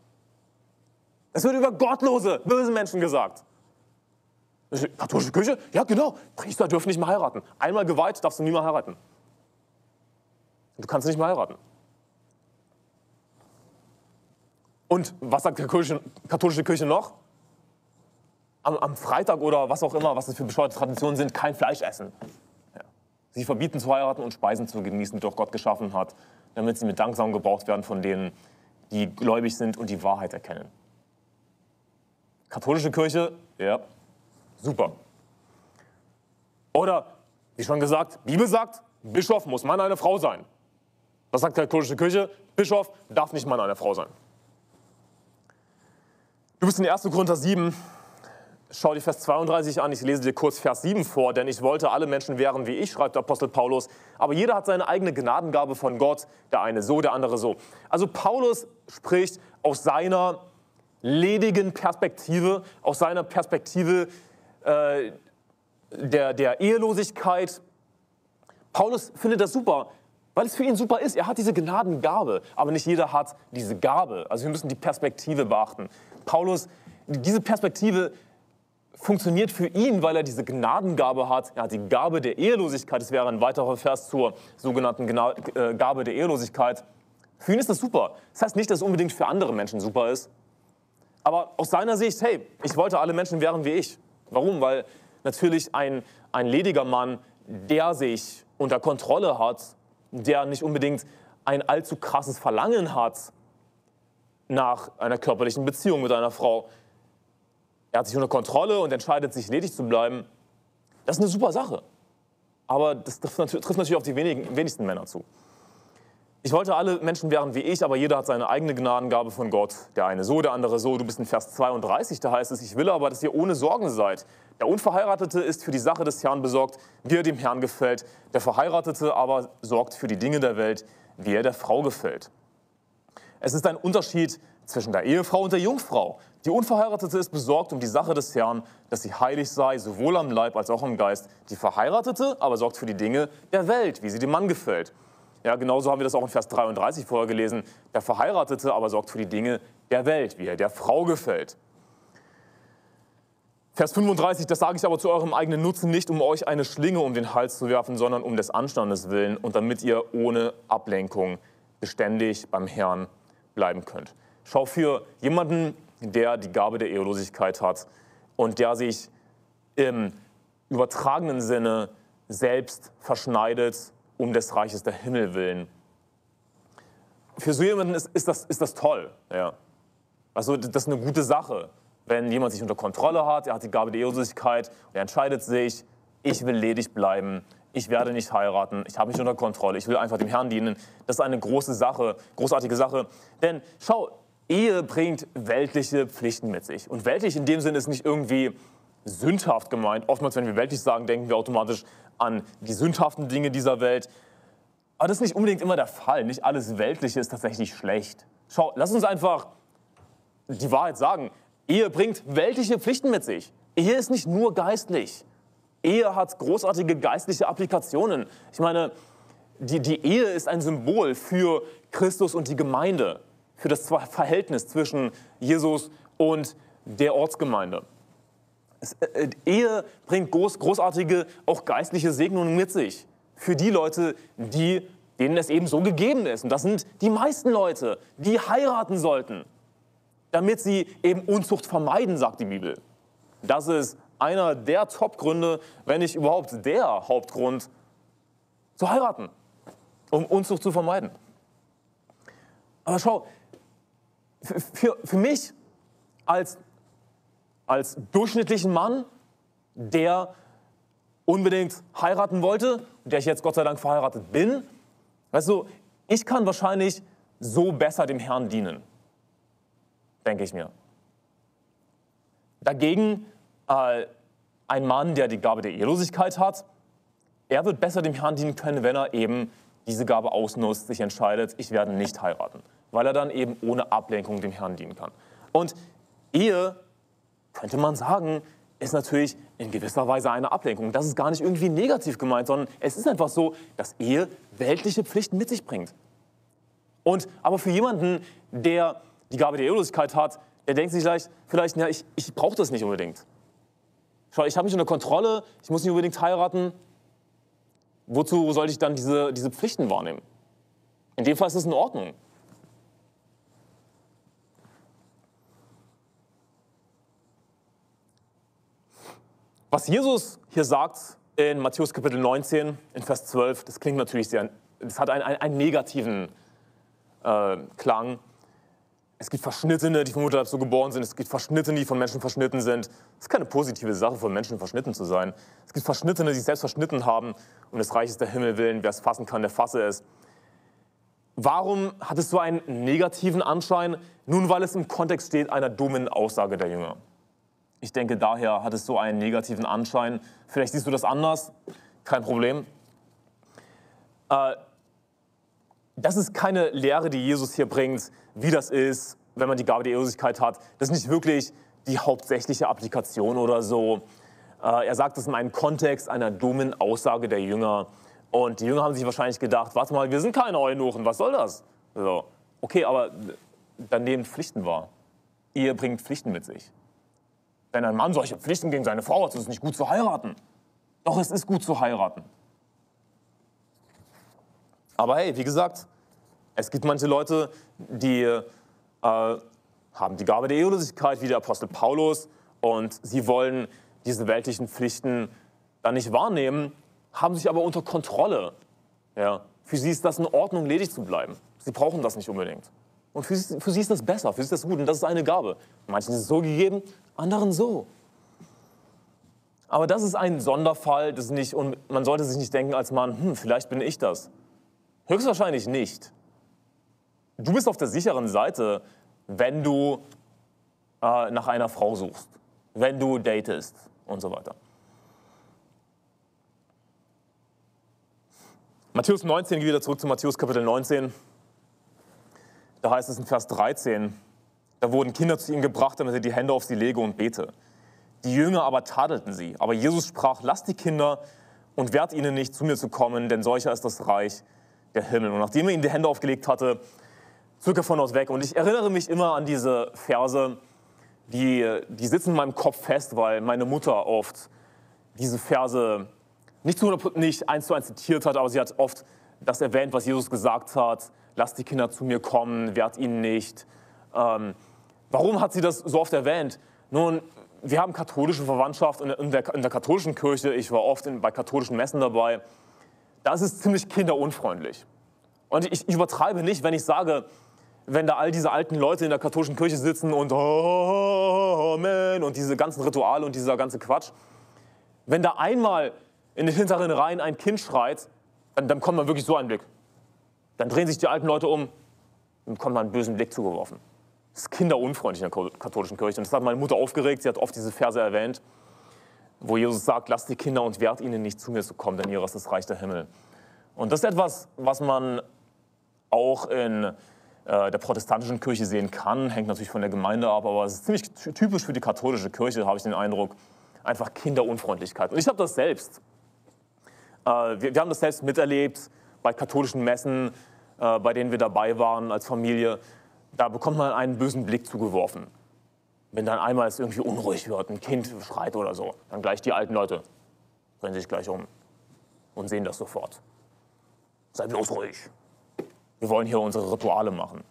Es wird über gottlose, böse Menschen gesagt. Katholische Kirche? Ja, genau. Priester dürfen nicht mehr heiraten. Einmal geweiht, darfst du nie mehr heiraten. Du kannst nicht mehr heiraten. Und was sagt die katholische Kirche noch? Am, am Freitag oder was auch immer, was das für bescheuerte Traditionen sind, kein Fleisch essen. Ja. Sie verbieten zu heiraten und Speisen zu genießen, die doch Gott geschaffen hat, damit sie mit Danksagung gebraucht werden von denen, die gläubig sind und die Wahrheit erkennen. Katholische Kirche? Ja. Super. Oder, wie schon gesagt, Bibel sagt, Bischof muss Mann einer Frau sein. Was sagt die katholische Kirche? Bischof darf nicht Mann einer Frau sein. Du bist in ersten Korinther sieben. Schau dir Vers zweiunddreißig an. Ich lese dir kurz Vers sieben vor. Denn ich wollte alle Menschen wären wie ich, schreibt der Apostel Paulus. Aber jeder hat seine eigene Gnadengabe von Gott. Der eine so, der andere so. Also Paulus spricht aus seiner ledigen Perspektive, aus seiner Perspektive äh, der, der Ehelosigkeit. Paulus findet das super, weil es für ihn super ist. Er hat diese Gnadengabe, aber nicht jeder hat diese Gabe. Also wir müssen die Perspektive beachten. Paulus, diese Perspektive funktioniert für ihn, weil er diese Gnadengabe hat. Er hat die Gabe der Ehelosigkeit. Das wäre ein weiterer Vers zur sogenannten Gna äh, Gabe der Ehelosigkeit. Für ihn ist das super. Das heißt nicht, dass es unbedingt für andere Menschen super ist. Aber aus seiner Sicht, hey, ich wollte alle Menschen wären wie ich. Warum? Weil natürlich ein, ein lediger Mann, der sich unter Kontrolle hat, der nicht unbedingt ein allzu krasses Verlangen hat nach einer körperlichen Beziehung mit einer Frau. Er hat sich unter Kontrolle und entscheidet, sich ledig zu bleiben. Das ist eine super Sache. Aber das trifft natürlich auf die wenigen, wenigsten Männer zu. Ich wollte, alle Menschen wären wie ich, aber jeder hat seine eigene Gnadengabe von Gott. Der eine so, der andere so. Du bist in Vers zweiunddreißig, da heißt es, ich will aber, dass ihr ohne Sorgen seid. Der Unverheiratete ist für die Sache des Herrn besorgt, wie er dem Herrn gefällt. Der Verheiratete aber sorgt für die Dinge der Welt, wie er der Frau gefällt. Es ist ein Unterschied zwischen der Ehefrau und der Jungfrau. Die Unverheiratete ist besorgt um die Sache des Herrn, dass sie heilig sei, sowohl am Leib als auch am Geist. Die Verheiratete aber sorgt für die Dinge der Welt, wie sie dem Mann gefällt. Ja, genauso haben wir das auch in Vers dreiunddreißig vorher gelesen. Der Verheiratete aber sorgt für die Dinge der Welt, wie er der Frau gefällt. Vers fünfunddreißig, das sage ich aber zu eurem eigenen Nutzen nicht, um euch eine Schlinge um den Hals zu werfen, sondern um des Anstandes willen und damit ihr ohne Ablenkung beständig beim Herrn bleiben könnt. Schau, für jemanden, der die Gabe der Ehelosigkeit hat und der sich im übertragenen Sinne selbst verschneidet, um des Reiches der Himmel willen. Für so jemanden ist, ist, das, ist das toll. Ja. Also das ist eine gute Sache, wenn jemand sich unter Kontrolle hat, er hat die Gabe der Ehelosigkeit und er entscheidet sich, ich will ledig bleiben, ich werde nicht heiraten, ich habe mich unter Kontrolle, ich will einfach dem Herrn dienen. Das ist eine große Sache, großartige Sache. Denn schau, Ehe bringt weltliche Pflichten mit sich. Und weltlich in dem Sinne ist nicht irgendwie sündhaft gemeint. Oftmals, wenn wir weltlich sagen, denken wir automatisch an die sündhaften Dinge dieser Welt. Aber das ist nicht unbedingt immer der Fall. Nicht alles Weltliche ist tatsächlich schlecht. Schau, lass uns einfach die Wahrheit sagen. Ehe bringt weltliche Pflichten mit sich. Ehe ist nicht nur geistlich. Ehe hat großartige geistliche Applikationen. Ich meine, die, die Ehe ist ein Symbol für Christus und die Gemeinde, für das Verhältnis zwischen Jesus und der Ortsgemeinde. Es, äh, Ehe bringt groß, großartige, auch geistliche Segnungen mit sich. Für die Leute, die, denen es eben so gegeben ist. Und das sind die meisten Leute, die heiraten sollten, damit sie eben Unzucht vermeiden, sagt die Bibel. Das ist einer der Top-Gründe, wenn nicht überhaupt der Hauptgrund, zu heiraten, um Unzucht zu vermeiden. Aber schau, für, für mich als, als durchschnittlichen Mann, der unbedingt heiraten wollte, der ich jetzt Gott sei Dank verheiratet bin, weißt du, ich kann wahrscheinlich so besser dem Herrn dienen, denke ich mir. Dagegen äh, ein Mann, der die Gabe der Ehelosigkeit hat, er wird besser dem Herrn dienen können, wenn er eben diese Gabe ausnutzt, sich entscheidet, ich werde nicht heiraten, weil er dann eben ohne Ablenkung dem Herrn dienen kann. Und Ehe, könnte man sagen, ist natürlich in gewisser Weise eine Ablenkung. Das ist gar nicht irgendwie negativ gemeint, sondern es ist einfach so, dass Ehe weltliche Pflichten mit sich bringt. Und aber für jemanden, der die Gabe der Ehelosigkeit hat, der denkt sich vielleicht, vielleicht ja, ich, ich brauche das nicht unbedingt. Schau, ich habe mich unter Kontrolle, ich muss nicht unbedingt heiraten. Wozu sollte ich dann diese, diese Pflichten wahrnehmen? In dem Fall ist es in Ordnung. Was Jesus hier sagt in Matthäus Kapitel neunzehn, in Vers zwölf, das klingt natürlich sehr, das hat einen, einen, einen negativen äh, Klang. Es gibt Verschnittene, die vom Mutterleib so geboren sind. Es gibt Verschnittene, die von Menschen verschnitten sind. Das ist keine positive Sache, von Menschen verschnitten zu sein. Es gibt Verschnittene, die sich selbst verschnitten haben, um des Reiches der Himmel willen. Wer es fassen kann, der fasse es. Warum hat es so einen negativen Anschein? Nun, weil es im Kontext steht einer dummen Aussage der Jünger. Ich denke, daher hat es so einen negativen Anschein. Vielleicht siehst du das anders, kein Problem. Äh, das ist keine Lehre, die Jesus hier bringt, wie das ist, wenn man die Gabe der Ehelosigkeit hat, das ist nicht wirklich die hauptsächliche Applikation oder so. Äh, er sagt es in einem Kontext einer dummen Aussage der Jünger. Und die Jünger haben sich wahrscheinlich gedacht, warte mal, wir sind keine Eunuchen, was soll das? So, okay, aber dann nehmen Pflichten wahr. Ehe bringt Pflichten mit sich. Wenn ein Mann solche Pflichten gegen seine Frau hat, ist es nicht gut zu heiraten. Doch es ist gut zu heiraten. Aber hey, wie gesagt, es gibt manche Leute, die äh, haben die Gabe der Ehelosigkeit wie der Apostel Paulus und sie wollen diese weltlichen Pflichten dann nicht wahrnehmen, haben sich aber unter Kontrolle. Ja. Für sie ist das in Ordnung, ledig zu bleiben. Sie brauchen das nicht unbedingt. Und für sie, für sie ist das besser, für sie ist das gut und das ist eine Gabe. Manchen ist es so gegeben, anderen so. Aber das ist ein Sonderfall, das ist nicht, und man sollte sich nicht denken als Mann, hm, vielleicht bin ich das. Höchstwahrscheinlich nicht. Du bist auf der sicheren Seite, wenn du äh, nach einer Frau suchst, wenn du datest und so weiter. Matthäus neunzehn, gehen wir wieder zurück zu Matthäus Kapitel neunzehn. Da heißt es in Vers dreizehn, da wurden Kinder zu ihm gebracht, damit er die Hände auf sie lege und bete. Die Jünger aber tadelten sie. Aber Jesus sprach, lasst die Kinder und wehrt ihnen nicht, zu mir zu kommen, denn solcher ist das Reich der Himmel. Und nachdem er ihnen die Hände aufgelegt hatte, zog er von dort weg. Und ich erinnere mich immer an diese Verse, die, die sitzen in meinem Kopf fest, weil meine Mutter oft diese Verse nicht, zu, nicht eins zu eins zitiert hat, aber sie hat oft das erwähnt, was Jesus gesagt hat. Lasst die Kinder zu mir kommen, wehrt ihnen nicht. Ähm, warum hat sie das so oft erwähnt? Nun, wir haben katholische Verwandtschaft in, in, der, in der katholischen Kirche. Ich war oft in, bei katholischen Messen dabei. Da ist es ziemlich kinderunfreundlich. Und ich, ich übertreibe nicht, wenn ich sage, wenn da all diese alten Leute in der katholischen Kirche sitzen und Amen und diese ganzen Rituale und dieser ganze Quatsch, wenn da einmal in den hinteren Reihen ein Kind schreit, dann, dann kommt man wirklich so einen Blick. Dann drehen sich die alten Leute um und bekommt man einen bösen Blick zugeworfen. Das ist kinderunfreundlich in der katholischen Kirche. Und das hat meine Mutter aufgeregt. Sie hat oft diese Verse erwähnt, wo Jesus sagt, lasst die Kinder und wehrt ihnen nicht, zu mir zu kommen, denn ihrer ist das Reich der Himmel. Und das ist etwas, was man auch in äh, der protestantischen Kirche sehen kann. Hängt natürlich von der Gemeinde ab, aber es ist ziemlich typisch für die katholische Kirche, habe ich den Eindruck. Einfach Kinderunfreundlichkeit. Und ich habe das selbst. Äh, wir, wir haben das selbst miterlebt bei katholischen Messen, äh, bei denen wir dabei waren als Familie. Da bekommt man einen bösen Blick zugeworfen. Wenn dann einmal es irgendwie unruhig wird, ein Kind schreit oder so, dann gleich die alten Leute drehen sich gleich um und sehen das sofort. Sei bloß ruhig. Wir wollen hier unsere Rituale machen.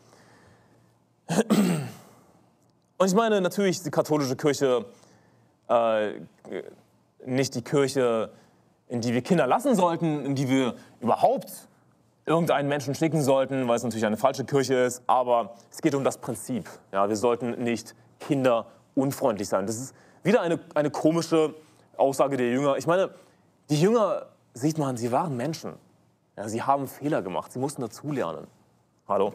Und ich meine natürlich ist die katholische Kirche äh, nicht die Kirche, in die wir Kinder lassen sollten, in die wir überhaupt irgendeinen Menschen schicken sollten, weil es natürlich eine falsche Kirche ist. Aber es geht um das Prinzip. Ja, wir sollten nicht kinderunfreundlich sein. Das ist wieder eine, eine komische Aussage der Jünger. Ich meine, die Jünger, sieht man, sie waren Menschen. Ja, sie haben Fehler gemacht, sie mussten dazulernen. Hallo?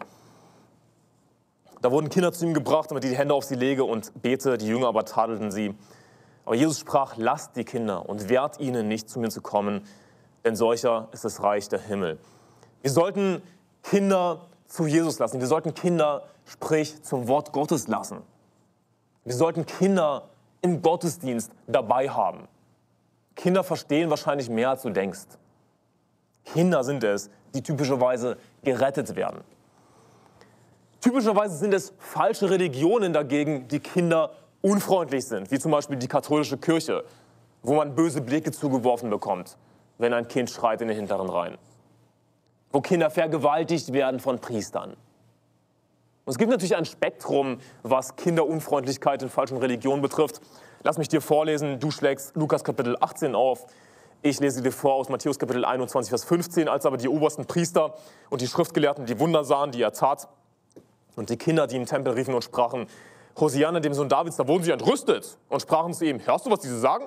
Da wurden Kinder zu ihm gebracht, damit er die Hände auf sie lege und bete. Die Jünger aber tadelten sie. Aber Jesus sprach, lasst die Kinder und wehrt ihnen nicht, zu mir zu kommen, denn solcher ist das Reich der Himmel. Wir sollten Kinder zu Jesus lassen. Wir sollten Kinder, sprich, zum Wort Gottes lassen. Wir sollten Kinder im Gottesdienst dabei haben. Kinder verstehen wahrscheinlich mehr, als du denkst. Kinder sind es, die typischerweise gerettet werden. Typischerweise sind es falsche Religionen dagegen, die Kinder unfreundlich sind, wie zum Beispiel die katholische Kirche, wo man böse Blicke zugeworfen bekommt, wenn ein Kind schreit in den hinteren Reihen. Wo Kinder vergewaltigt werden von Priestern. Und es gibt natürlich ein Spektrum, was Kinderunfreundlichkeit in falschen Religionen betrifft. Lass mich dir vorlesen, du schlägst Lukas Kapitel achtzehn auf. Ich lese dir vor aus Matthäus Kapitel einundzwanzig, Vers fünfzehn. Als aber die obersten Priester und die Schriftgelehrten die Wunder sahen, die er tat, und die Kinder, die im Tempel riefen und sprachen, Hosianna, dem Sohn Davids, da wurden sie entrüstet und sprachen zu ihm, hörst du, was diese sagen?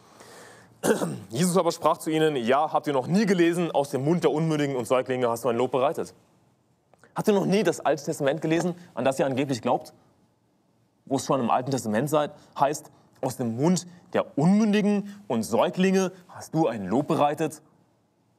Jesus aber sprach zu ihnen, ja, habt ihr noch nie gelesen, aus dem Mund der Unmündigen und Säuglinge hast du ein Lob bereitet? Habt ihr noch nie das Alte Testament gelesen, an das ihr angeblich glaubt? Wo es schon im Alten Testament seid, heißt, aus dem Mund der Unmündigen und Säuglinge hast du ein Lob bereitet?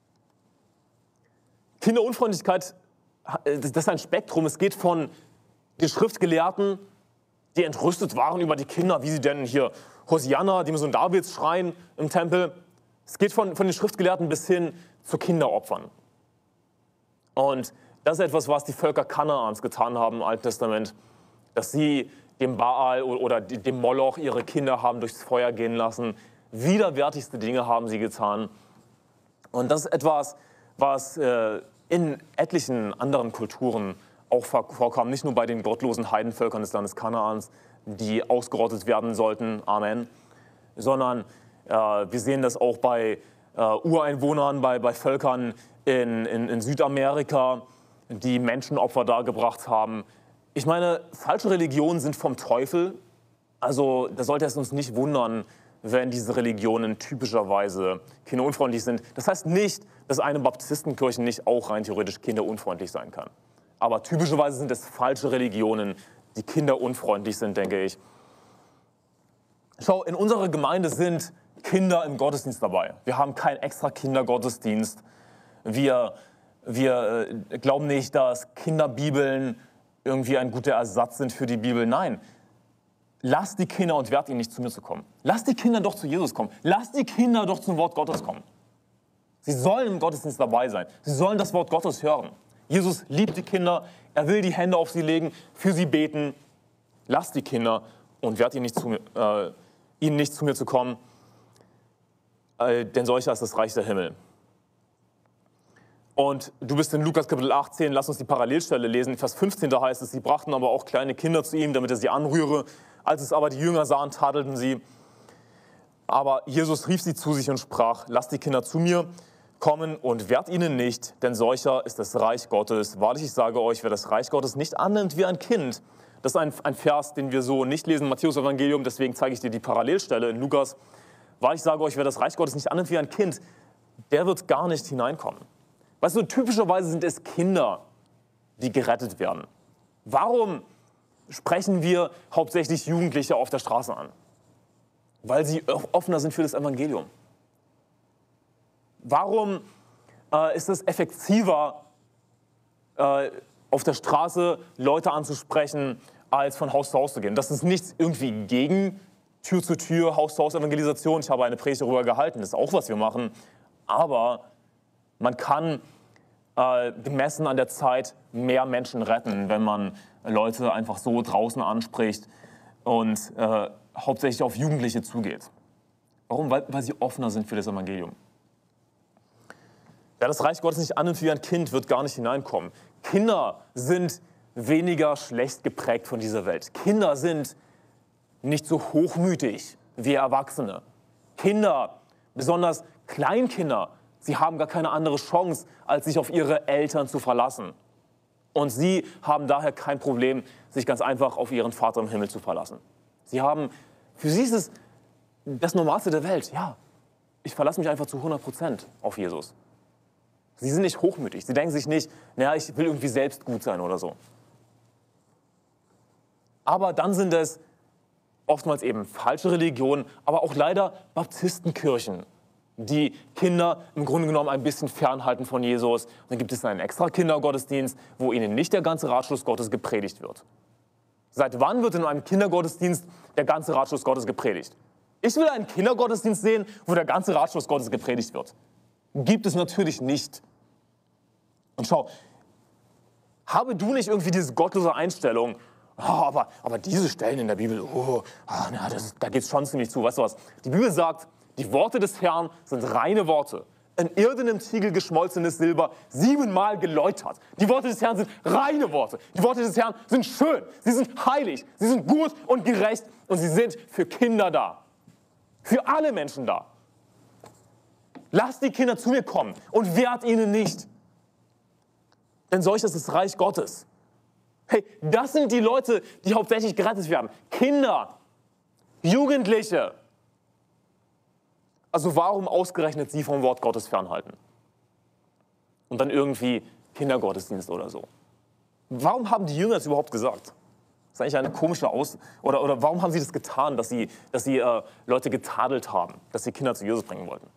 Kinderunfreundlichkeit, das ist ein Spektrum. Es geht von den Schriftgelehrten, die entrüstet waren über die Kinder, wie sie denn hier Hosianna, dem Sohn Davids, schreien im Tempel. Es geht von, von den Schriftgelehrten bis hin zu Kinderopfern. Und das ist etwas, was die Völker Kanaans getan haben im Alten Testament, dass sie dem Baal oder dem Moloch ihre Kinder haben durchs Feuer gehen lassen. Widerwärtigste Dinge haben sie getan. Und das ist etwas, was äh, in etlichen anderen Kulturen auch vorkam, nicht nur bei den gottlosen Heidenvölkern des Landes Kanaans, die ausgerottet werden sollten, Amen, sondern äh, wir sehen das auch bei äh, Ureinwohnern, bei, bei Völkern in, in, in Südamerika, die Menschenopfer dargebracht haben. Ich meine, falsche Religionen sind vom Teufel, also da sollte es uns nicht wundern, wenn diese Religionen typischerweise kinderunfreundlich sind. Das heißt nicht, dass eine Baptistenkirche nicht auch rein theoretisch kinderunfreundlich sein kann. Aber typischerweise sind es falsche Religionen, die kinderunfreundlich sind, denke ich. Schau, in unserer Gemeinde sind Kinder im Gottesdienst dabei. Wir haben keinen extra Kindergottesdienst. Wir, wir äh, glauben nicht, dass Kinderbibeln irgendwie ein guter Ersatz sind für die Bibel. Nein, lasst die Kinder und wehrt ihnen nicht, zu mir zu kommen. Lasst die Kinder doch zu Jesus kommen. Lasst die Kinder doch zum Wort Gottes kommen. Sie sollen im Gottesdienst dabei sein. Sie sollen das Wort Gottes hören. Jesus liebt die Kinder. Er will die Hände auf sie legen, für sie beten. Lasst die Kinder und wehrt ihnen nicht, zu mir, äh, ihnen nicht zu mir zu kommen. Äh, denn solcher ist das Reich der Himmel. Und du bist in Lukas Kapitel achtzehn, lass uns die Parallelstelle lesen. In Vers fünfzehn, da heißt es, sie brachten aber auch kleine Kinder zu ihm, damit er sie anrühre. Als es aber die Jünger sahen, tadelten sie. Aber Jesus rief sie zu sich und sprach, lasst die Kinder zu mir kommen und wehrt ihnen nicht, denn solcher ist das Reich Gottes. Wahrlich, ich sage euch, wer das Reich Gottes nicht annimmt wie ein Kind, das ist ein, ein Vers, den wir so nicht lesen im Matthäus-Evangelium, deswegen zeige ich dir die Parallelstelle in Lukas. Wahrlich, ich sage euch, wer das Reich Gottes nicht annimmt wie ein Kind, der wird gar nicht hineinkommen. Weißt du, typischerweise sind es Kinder, die gerettet werden. Warum sprechen wir hauptsächlich Jugendliche auf der Straße an? Weil sie offener sind für das Evangelium. Warum äh, ist es effektiver, äh, auf der Straße Leute anzusprechen, als von Haus zu Haus zu gehen? Das ist nichts irgendwie gegen Tür-zu-Tür, Haus-zu-Haus-Evangelisation. Ich habe eine Predigt darüber gehalten, das ist auch, was wir machen. Aber man kann äh, gemessen an der Zeit mehr Menschen retten, wenn man Leute einfach so draußen anspricht und äh, hauptsächlich auf Jugendliche zugeht. Warum? Weil, weil sie offener sind für das Evangelium. Wer das Reich Gottes nicht annimmt wie ein Kind, wird gar nicht hineinkommen. Kinder sind weniger schlecht geprägt von dieser Welt. Kinder sind nicht so hochmütig wie Erwachsene. Kinder, besonders Kleinkinder, sie haben gar keine andere Chance, als sich auf ihre Eltern zu verlassen. Und sie haben daher kein Problem, sich ganz einfach auf ihren Vater im Himmel zu verlassen. Sie haben, für sie ist es das Normalste der Welt. Ja, ich verlasse mich einfach zu hundert Prozent auf Jesus. Sie sind nicht hochmütig. Sie denken sich nicht, naja, ich will irgendwie selbst gut sein oder so. Aber dann sind es oftmals eben falsche Religionen, aber auch leider Baptistenkirchen, die Kinder im Grunde genommen ein bisschen fernhalten von Jesus. Und dann gibt es einen extra Kindergottesdienst, wo ihnen nicht der ganze Ratschluss Gottes gepredigt wird. Seit wann wird in einem Kindergottesdienst der ganze Ratschluss Gottes gepredigt? Ich will einen Kindergottesdienst sehen, wo der ganze Ratschluss Gottes gepredigt wird. Gibt es natürlich nicht. Und schau, habe du nicht irgendwie diese gottlose Einstellung, oh, aber, aber diese Stellen in der Bibel, oh, oh, na, das ist, da geht es schon ziemlich zu. Weißt du was? Die Bibel sagt, die Worte des Herrn sind reine Worte. In irdenem Tiegel geschmolzenes Silber, siebenmal geläutert. Die Worte des Herrn sind reine Worte. Die Worte des Herrn sind schön, sie sind heilig, sie sind gut und gerecht und sie sind für Kinder da. Für alle Menschen da. Lasst die Kinder zu mir kommen und wehrt ihnen nicht. Denn solch ist das Reich Gottes. Hey, das sind die Leute, die hauptsächlich gerettet werden. Kinder, Jugendliche. Also warum ausgerechnet sie vom Wort Gottes fernhalten? Und dann irgendwie Kindergottesdienst oder so. Warum haben die Jünger das überhaupt gesagt? Das ist eigentlich eine komische Aus... Oder, oder warum haben sie das getan, dass sie, dass sie äh, Leute getadelt haben, dass sie Kinder zu Jesus bringen wollten?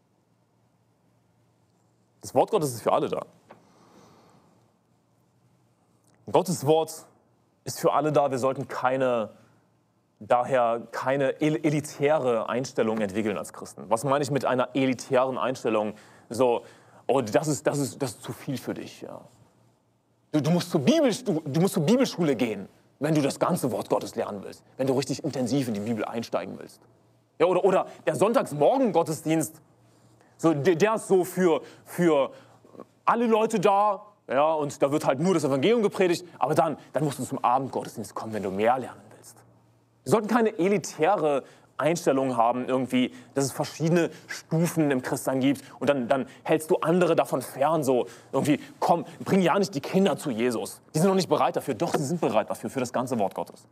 Das Wort Gottes ist für alle da. Gottes Wort ist für alle da. Wir sollten keine, daher keine el elitäre Einstellung entwickeln als Christen. Was meine ich mit einer elitären Einstellung? So, oh, das ist, das ist, das ist zu viel für dich. Ja. Du, du, musst zur Bibel, du, du musst zur Bibelschule gehen, wenn du das ganze Wort Gottes lernen willst, wenn du richtig intensiv in die Bibel einsteigen willst. Ja, oder, oder der Sonntagsmorgen-Gottesdienst, so, der, der ist so für, für alle Leute da, ja, und da wird halt nur das Evangelium gepredigt, aber dann, dann musst du zum Abendgottesdienst kommen, wenn du mehr lernen willst. Wir sollten keine elitäre Einstellung haben, irgendwie, dass es verschiedene Stufen im Christsein gibt und dann, dann hältst du andere davon fern, so irgendwie, komm, bring ja nicht die Kinder zu Jesus. Die sind noch nicht bereit dafür. Doch, sie sind bereit dafür, für das ganze Wort Gottes.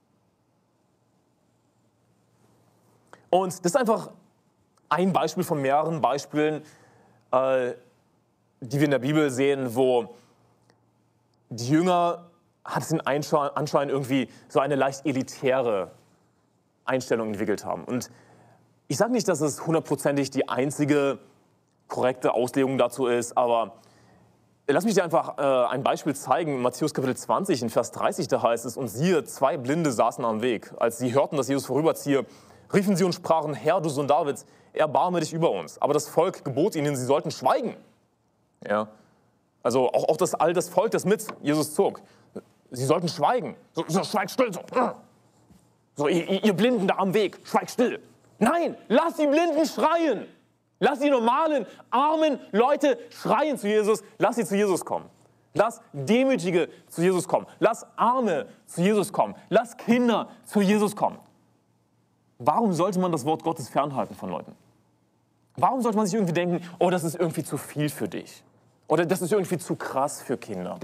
Und das ist einfach ein Beispiel von mehreren Beispielen, äh, die wir in der Bibel sehen, wo die Jünger hat es den Anschein irgendwie so eine leicht elitäre Einstellung entwickelt haben. Und ich sage nicht, dass es hundertprozentig die einzige korrekte Auslegung dazu ist, aber lass mich dir einfach äh, ein Beispiel zeigen. In Matthäus Kapitel zwanzig, in Vers dreißig, da heißt es, und siehe, zwei Blinde saßen am Weg. Als sie hörten, dass Jesus vorüberziehe, riefen sie und sprachen, Herr, du Sohn Davids, erbarme dich über uns. Aber das Volk gebot ihnen, sie sollten schweigen. Ja. Also auch, auch das, all das Volk, das mit Jesus zog. Sie sollten schweigen. So, so schweigt still. So, so ihr, ihr Blinden da am Weg, schweigt still. Nein, lass die Blinden schreien. Lass die normalen, armen Leute schreien zu Jesus. Lass sie zu Jesus kommen. Lass Demütige zu Jesus kommen. Lass Arme zu Jesus kommen. Lass Kinder zu Jesus kommen. Warum sollte man das Wort Gottes fernhalten von Leuten? Warum sollte man sich irgendwie denken, oh, das ist irgendwie zu viel für dich? Oder das ist irgendwie zu krass für Kinder?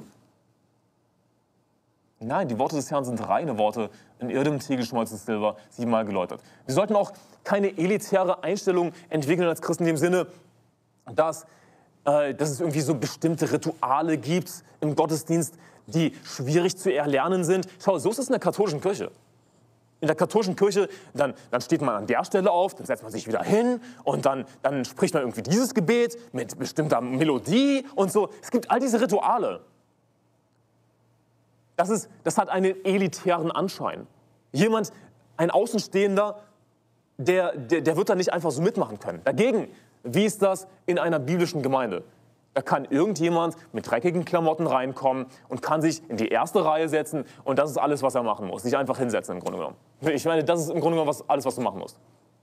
Nein, die Worte des Herrn sind reine Worte, in irdem Tiegel schmolzenes Silber, siebenmal geläutert. Wir sollten auch keine elitäre Einstellung entwickeln als Christen in dem Sinne, dass, äh, dass es irgendwie so bestimmte Rituale gibt im Gottesdienst, die schwierig zu erlernen sind. Schau, so ist es in der katholischen Kirche. In der katholischen Kirche, dann, dann steht man an der Stelle auf, dann setzt man sich wieder hin und dann, dann spricht man irgendwie dieses Gebet mit bestimmter Melodie und so. Es gibt all diese Rituale. Das, ist, das hat einen elitären Anschein. Jemand, ein Außenstehender, der, der, der wird da nicht einfach so mitmachen können. Dagegen, wie ist das in einer biblischen Gemeinde? Da kann irgendjemand mit dreckigen Klamotten reinkommen und kann sich in die erste Reihe setzen und das ist alles, was er machen muss. Sich einfach hinsetzen im Grunde genommen. Ich meine, das ist im Grunde genommen was, alles, was du machen musst.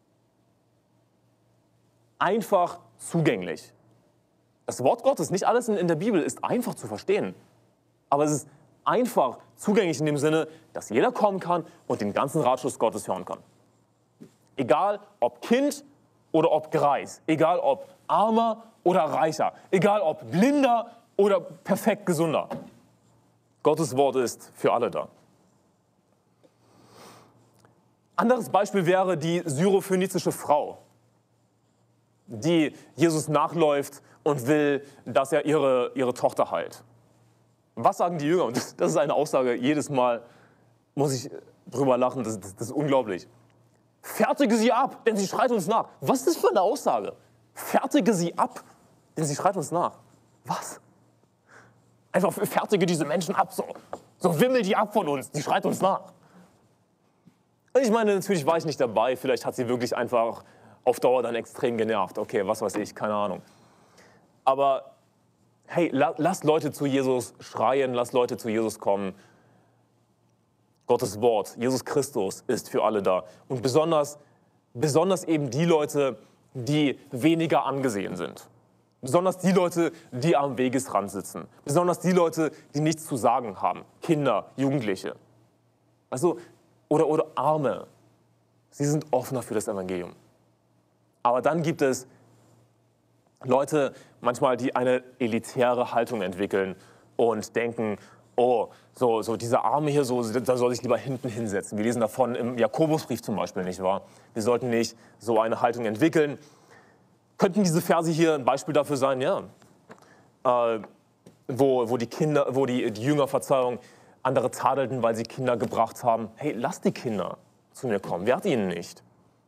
Einfach zugänglich. Das Wort Gottes, nicht alles in, in der Bibel ist einfach zu verstehen. Aber es ist einfach zugänglich in dem Sinne, dass jeder kommen kann und den ganzen Ratschluss Gottes hören kann. Egal ob Kind oder ob Greis, egal ob Armer oder Reicher, egal ob Blinder oder perfekt Gesunder. Gottes Wort ist für alle da. Anderes Beispiel wäre die syrophönizische Frau, die Jesus nachläuft und will, dass er ihre, ihre Tochter heilt. Was sagen die Jünger? Und das, das ist eine Aussage, jedes Mal muss ich drüber lachen, das, das, das ist unglaublich. Fertige sie ab, denn sie schreit uns nach. Was ist das für eine Aussage? Fertige sie ab, denn sie schreit uns nach. Was? Einfach fertige diese Menschen ab, so, so wimmel die ab von uns, die schreit uns nach. Ich meine, natürlich war ich nicht dabei, vielleicht hat sie wirklich einfach auf Dauer dann extrem genervt. Okay, was weiß ich, keine Ahnung. Aber hey, la, lasst Leute zu Jesus schreien, lasst Leute zu Jesus kommen. Gottes Wort, Jesus Christus ist für alle da. Und besonders, besonders eben die Leute, die weniger angesehen sind. Besonders die Leute, die am Wegesrand sitzen. Besonders die Leute, die nichts zu sagen haben. Kinder, Jugendliche. Also, oder, oder Arme. Sie sind offener für das Evangelium. Aber dann gibt es Leute, manchmal, die eine elitäre Haltung entwickeln und denken, oh, so, so dieser Arme hier, so, da soll ich lieber hinten hinsetzen. Wir lesen davon im Jakobusbrief zum Beispiel, nicht wahr? Wir sollten nicht so eine Haltung entwickeln. Könnten diese Verse hier ein Beispiel dafür sein? Ja. Äh, wo, wo die Kinder, wo die, die Jünger, Verzeihung, andere tadelten, weil sie Kinder gebracht haben. Hey, lasst die Kinder zu mir kommen, wehrt ihnen nicht.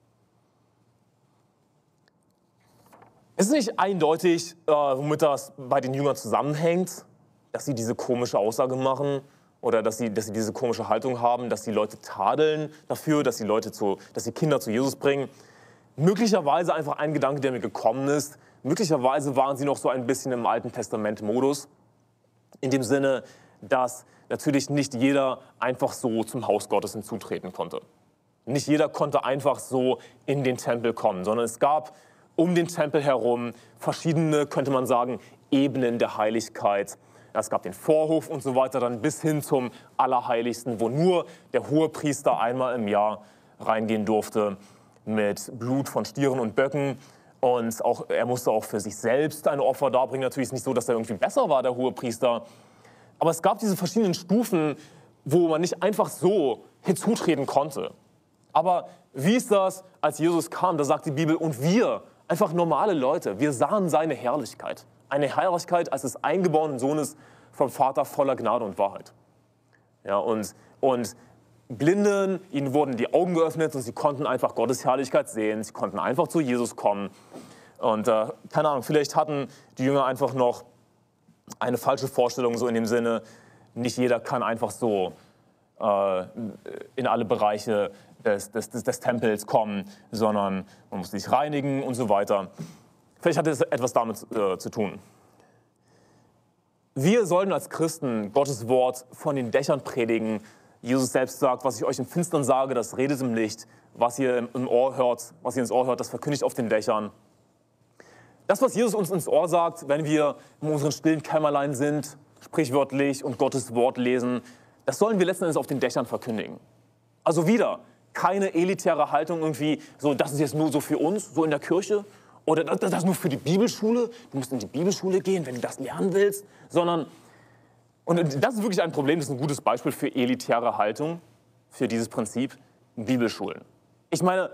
Es ist nicht eindeutig, äh, womit das bei den Jüngern zusammenhängt, dass sie diese komische Aussage machen. oder dass sie, dass sie diese komische Haltung haben, dass die Leute tadeln dafür, dass die Leute zu, dass die Kinder zu Jesus bringen. Möglicherweise einfach ein Gedanke, der mir gekommen ist. Möglicherweise waren sie noch so ein bisschen im Alten Testament-Modus. In dem Sinne, dass natürlich nicht jeder einfach so zum Haus Gottes hinzutreten konnte. Nicht jeder konnte einfach so in den Tempel kommen, sondern es gab um den Tempel herum verschiedene, könnte man sagen, Ebenen der Heiligkeit. Es gab den Vorhof und so weiter, dann bis hin zum Allerheiligsten, wo nur der Hohepriester einmal im Jahr reingehen durfte mit Blut von Stieren und Böcken. Und auch, er musste auch für sich selbst ein Opfer darbringen. Natürlich ist es nicht so, dass er irgendwie besser war, der Hohepriester. Aber es gab diese verschiedenen Stufen, wo man nicht einfach so hinzutreten konnte. Aber wie ist das, als Jesus kam? Da sagt die Bibel, und wir, einfach normale Leute, wir sahen seine Herrlichkeit. Eine Herrlichkeit als des eingeborenen Sohnes vom Vater voller Gnade und Wahrheit. Ja, und, und Blinden, ihnen wurden die Augen geöffnet und sie konnten einfach Gottes Herrlichkeit sehen. Sie konnten einfach zu Jesus kommen. Und äh, keine Ahnung, vielleicht hatten die Jünger einfach noch eine falsche Vorstellung, so in dem Sinne, nicht jeder kann einfach so äh, in alle Bereiche des, des, des, des Tempels kommen, sondern man muss sich reinigen und so weiter. Vielleicht hat es etwas damit äh, zu tun. Wir sollten als Christen Gottes Wort von den Dächern predigen. Jesus selbst sagt, was ich euch im Finstern sage, das redet im Licht. Was ihr im Ohr hört, was ihr ins Ohr hört, das verkündigt auf den Dächern. Das, was Jesus uns ins Ohr sagt, wenn wir in unseren stillen Kämmerlein sind, sprichwörtlich, und Gottes Wort lesen, das sollen wir letzten Endes auf den Dächern verkündigen. Also wieder, keine elitäre Haltung irgendwie, so, das ist jetzt nur so für uns, so in der Kirche, oder das, das ist nur für die Bibelschule, du musst in die Bibelschule gehen, wenn du das lernen willst, sondern, und das ist wirklich ein Problem, das ist ein gutes Beispiel für elitäre Haltung, für dieses Prinzip, Bibelschulen. Ich meine,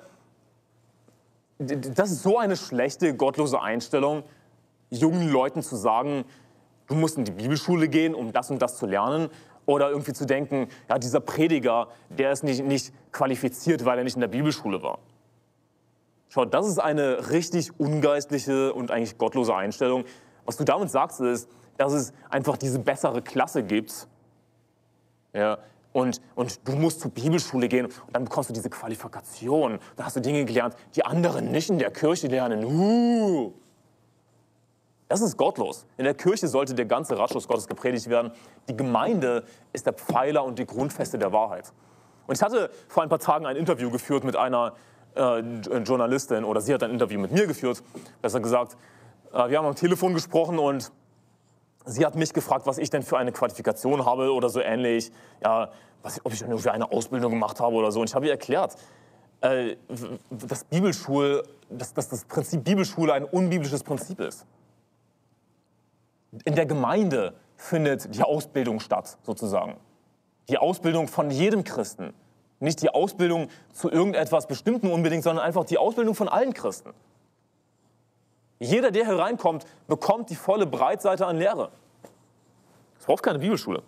das ist so eine schlechte, gottlose Einstellung, jungen Leuten zu sagen, du musst in die Bibelschule gehen, um das und das zu lernen. Oder irgendwie zu denken, ja, dieser Prediger, der ist nicht, nicht qualifiziert, weil er nicht in der Bibelschule war. Schau, das ist eine richtig ungeistliche und eigentlich gottlose Einstellung. Was du damit sagst, ist, dass es einfach diese bessere Klasse gibt. Ja, und, und du musst zur Bibelschule gehen und dann bekommst du diese Qualifikation. Da hast du Dinge gelernt, die anderen nicht in der Kirche lernen. Uh. Das ist gottlos. In der Kirche sollte der ganze Ratschluss Gottes gepredigt werden. Die Gemeinde ist der Pfeiler und die Grundfeste der Wahrheit. Und ich hatte vor ein paar Tagen ein Interview geführt mit einer äh, Journalistin, oder sie hat ein Interview mit mir geführt, besser gesagt. Äh, wir haben am Telefon gesprochen und sie hat mich gefragt, was ich denn für eine Qualifikation habe oder so ähnlich. Ja, was, ob ich denn irgendwie eine Ausbildung gemacht habe oder so. Und ich habe ihr erklärt, äh, dass, Bibelschule, dass, dass das Prinzip Bibelschule ein unbiblisches Prinzip ist. In der Gemeinde findet die Ausbildung statt, sozusagen. Die Ausbildung von jedem Christen. Nicht die Ausbildung zu irgendetwas Bestimmten unbedingt, sondern einfach die Ausbildung von allen Christen. Jeder, der hier reinkommt, bekommt die volle Breitseite an Lehre. Es braucht keine Bibelschule.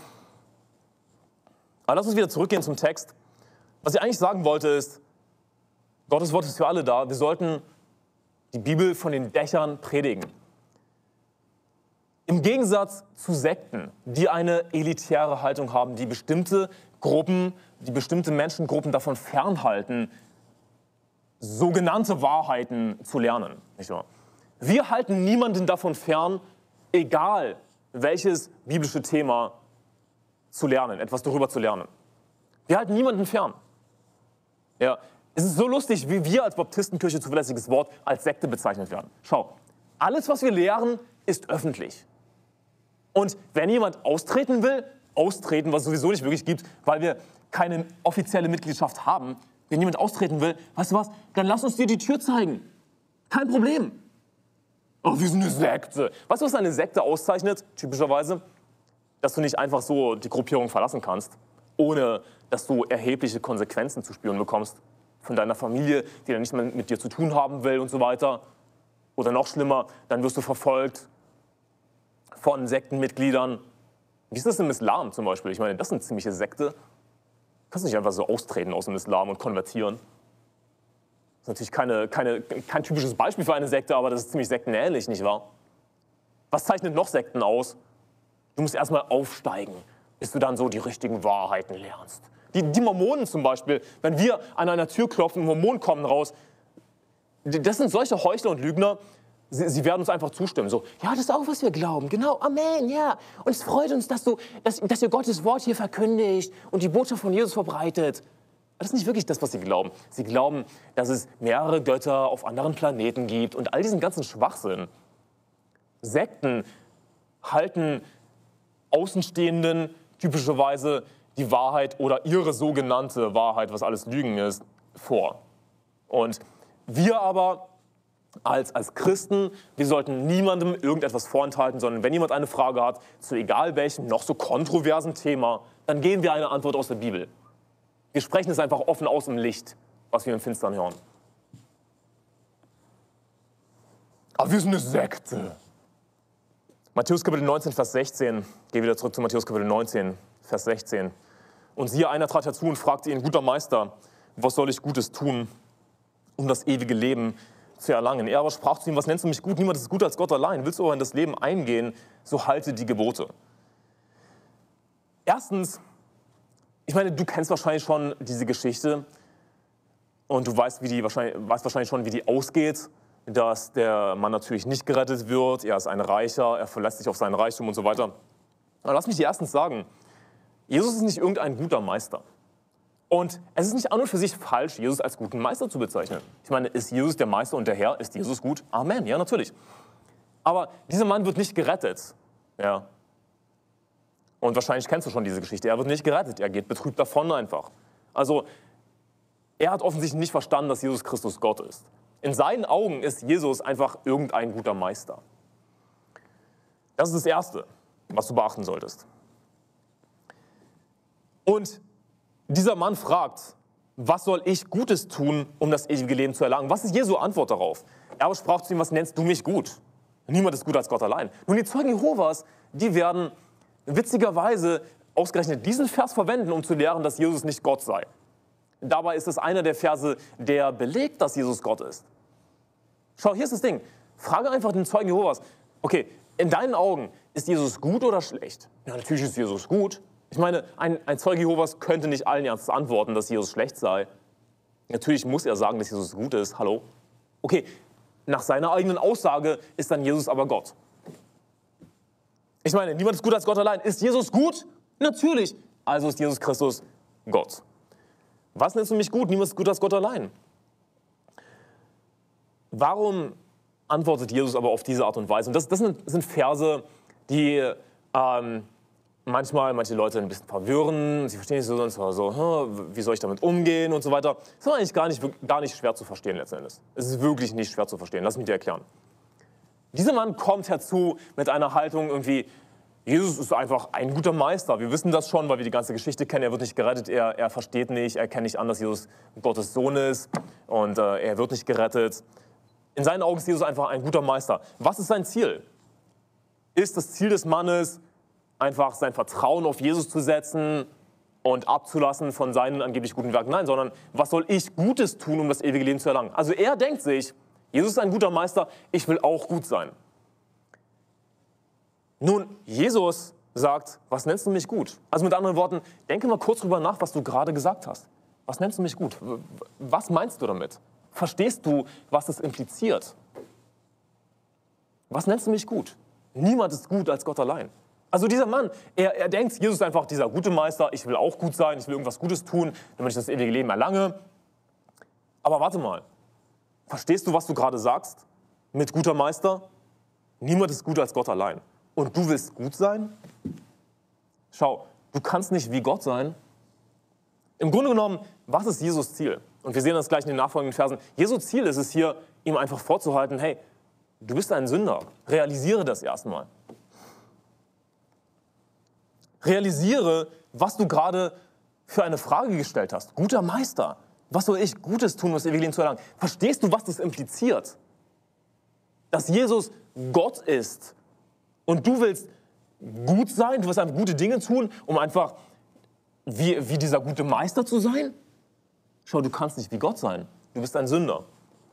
Aber lass uns wieder zurückgehen zum Text. Was ich eigentlich sagen wollte ist, Gottes Wort ist für alle da. Wir sollten die Bibel von den Dächern predigen. Im Gegensatz zu Sekten, die eine elitäre Haltung haben, die bestimmte Gruppen, die bestimmte Menschengruppen davon fernhalten, sogenannte Wahrheiten zu lernen. Nicht wahr? Wir halten niemanden davon fern, egal welches biblische Thema zu lernen, etwas darüber zu lernen. Wir halten niemanden fern. Ja, es ist so lustig, wie wir als Baptistenkirche, zuverlässiges Wort, als Sekte bezeichnet werden. Schau, alles, was wir lehren, ist öffentlich. Und wenn jemand austreten will, austreten, was es sowieso nicht wirklich gibt, weil wir keine offizielle Mitgliedschaft haben, wenn jemand austreten will, weißt du was, dann lass uns dir die Tür zeigen. Kein Problem. Oh, wir sind eine Sekte. Weißt du, was eine Sekte auszeichnet, typischerweise? Dass du nicht einfach so die Gruppierung verlassen kannst, ohne dass du erhebliche Konsequenzen zu spüren bekommst. Von deiner Familie, die dann nicht mehr mit dir zu tun haben will und so weiter. Oder noch schlimmer, dann wirst du verfolgt von Sektenmitgliedern. Wie ist das im Islam zum Beispiel? Ich meine, das ist eine ziemliche Sekte. Du kannst nicht einfach so austreten aus dem Islam und konvertieren. Das ist natürlich keine, keine, kein typisches Beispiel für eine Sekte, aber das ist ziemlich sektenähnlich, nicht wahr? Was zeichnet noch Sekten aus? Du musst erstmal aufsteigen bis du dann so die richtigen Wahrheiten lernst. Die, die Mormonen zum Beispiel, wenn wir an einer Tür klopfen, Mormonen kommen raus, das sind solche Heuchler und Lügner, sie, sie werden uns einfach zustimmen. So, ja, das ist auch, was wir glauben, genau, Amen, ja. Und es freut uns, dass, du, dass, dass ihr Gottes Wort hier verkündigt und die Botschaft von Jesus verbreitet. Aber das ist nicht wirklich das, was sie glauben. Sie glauben, dass es mehrere Götter auf anderen Planeten gibt und all diesen ganzen Schwachsinn. Sekten halten Außenstehenden typischerweise die Wahrheit oder ihre sogenannte Wahrheit, was alles Lügen ist, vor. Und wir aber als, als Christen, wir sollten niemandem irgendetwas vorenthalten, sondern wenn jemand eine Frage hat, zu egal welchem, noch so kontroversen Thema, dann geben wir eine Antwort aus der Bibel. Wir sprechen es einfach offen aus im Licht, was wir im Finstern hören. Aber wir sind eine Sekte. Matthäus Kapitel neunzehn, Vers sechzehn. Geh wieder zurück zu Matthäus Kapitel neunzehn, Vers sechzehn. Und siehe, einer trat herzu und fragte ihn, guter Meister, was soll ich Gutes tun, um das ewige Leben zu erlangen? Er aber sprach zu ihm, was nennst du mich gut? Niemand ist gut als Gott allein. Willst du aber in das Leben eingehen, so halte die Gebote. Erstens, ich meine, du kennst wahrscheinlich schon diese Geschichte und du weißt, wie die wahrscheinlich, weißt wahrscheinlich schon, wie die ausgeht, dass der Mann natürlich nicht gerettet wird, er ist ein Reicher, er verlässt sich auf seinen Reichtum und so weiter. Aber lass mich dir erstens sagen, Jesus ist nicht irgendein guter Meister. Und es ist nicht an und für sich falsch, Jesus als guten Meister zu bezeichnen. Ich meine, ist Jesus der Meister und der Herr? Ist Jesus gut? Amen, ja, natürlich. Aber dieser Mann wird nicht gerettet. Ja. Und wahrscheinlich kennst du schon diese Geschichte. Er wird nicht gerettet, er geht betrübt davon einfach. Also, er hat offensichtlich nicht verstanden, dass Jesus Christus Gott ist. In seinen Augen ist Jesus einfach irgendein guter Meister. Das ist das Erste, was du beachten solltest. Und dieser Mann fragt, was soll ich Gutes tun, um das ewige Leben zu erlangen? Was ist Jesu Antwort darauf? Er aber sprach zu ihm, was nennst du mich gut? Niemand ist gut als Gott allein. Nun, die Zeugen Jehovas, die werden witzigerweise ausgerechnet diesen Vers verwenden, um zu lehren, dass Jesus nicht Gott sei. Dabei ist es einer der Verse, der belegt, dass Jesus Gott ist. Schau, hier ist das Ding. Frage einfach den Zeugen Jehovas, okay, in deinen Augen, ist Jesus gut oder schlecht? Ja, natürlich ist Jesus gut. Ich meine, ein, ein Zeuge Jehovas könnte nicht allen Ernstes antworten, dass Jesus schlecht sei. Natürlich muss er sagen, dass Jesus gut ist. Hallo? Okay, nach seiner eigenen Aussage ist dann Jesus aber Gott. Ich meine, niemand ist gut als Gott allein. Ist Jesus gut? Natürlich. Also ist Jesus Christus Gott. Was nennst du mich gut? Niemand ist gut als Gott allein. Warum antwortet Jesus aber auf diese Art und Weise? Und das, das sind, sind Verse, die ähm, manchmal manche Leute ein bisschen verwirren. Sie verstehen nicht so, so, so wie soll ich damit umgehen und so weiter. Das ist eigentlich gar nicht, gar nicht schwer zu verstehen letzten Endes. Es ist wirklich nicht schwer zu verstehen. Lass mich dir erklären. Dieser Mann kommt herzu mit einer Haltung irgendwie, Jesus ist einfach ein guter Meister. Wir wissen das schon, weil wir die ganze Geschichte kennen. Er wird nicht gerettet, er, er versteht nicht, er kennt nicht an, dass Jesus Gottes Sohn ist und äh, er wird nicht gerettet. In seinen Augen ist Jesus einfach ein guter Meister. Was ist sein Ziel? Ist das Ziel des Mannes, einfach sein Vertrauen auf Jesus zu setzen und abzulassen von seinen angeblich guten Werken? Nein, sondern was soll ich Gutes tun, um das ewige Leben zu erlangen? Also er denkt sich, Jesus ist ein guter Meister, ich will auch gut sein. Nun, Jesus sagt, was nennst du mich gut? Also mit anderen Worten, denke mal kurz drüber nach, was du gerade gesagt hast. Was nennst du mich gut? Was meinst du damit? Verstehst du, was das impliziert? Was nennst du mich gut? Niemand ist gut als Gott allein. Also dieser Mann, er, er denkt, Jesus ist einfach dieser gute Meister, ich will auch gut sein, ich will irgendwas Gutes tun, damit ich das ewige Leben erlange. Aber warte mal, verstehst du, was du gerade sagst? Mit guter Meister? Niemand ist gut als Gott allein. Und du willst gut sein? Schau, du kannst nicht wie Gott sein. Im Grunde genommen, was ist Jesus Ziel? Und wir sehen das gleich in den nachfolgenden Versen. Jesu Ziel ist es hier, ihm einfach vorzuhalten, hey, du bist ein Sünder. Realisiere das erstmal. Realisiere, was du gerade für eine Frage gestellt hast. Guter Meister, was soll ich Gutes tun, um das ewige Leben zu erlangen? Verstehst du, was das impliziert? Dass Jesus Gott ist und du willst gut sein, du willst einfach gute Dinge tun, um einfach wie, wie dieser gute Meister zu sein? Schau, du kannst nicht wie Gott sein. Du bist ein Sünder.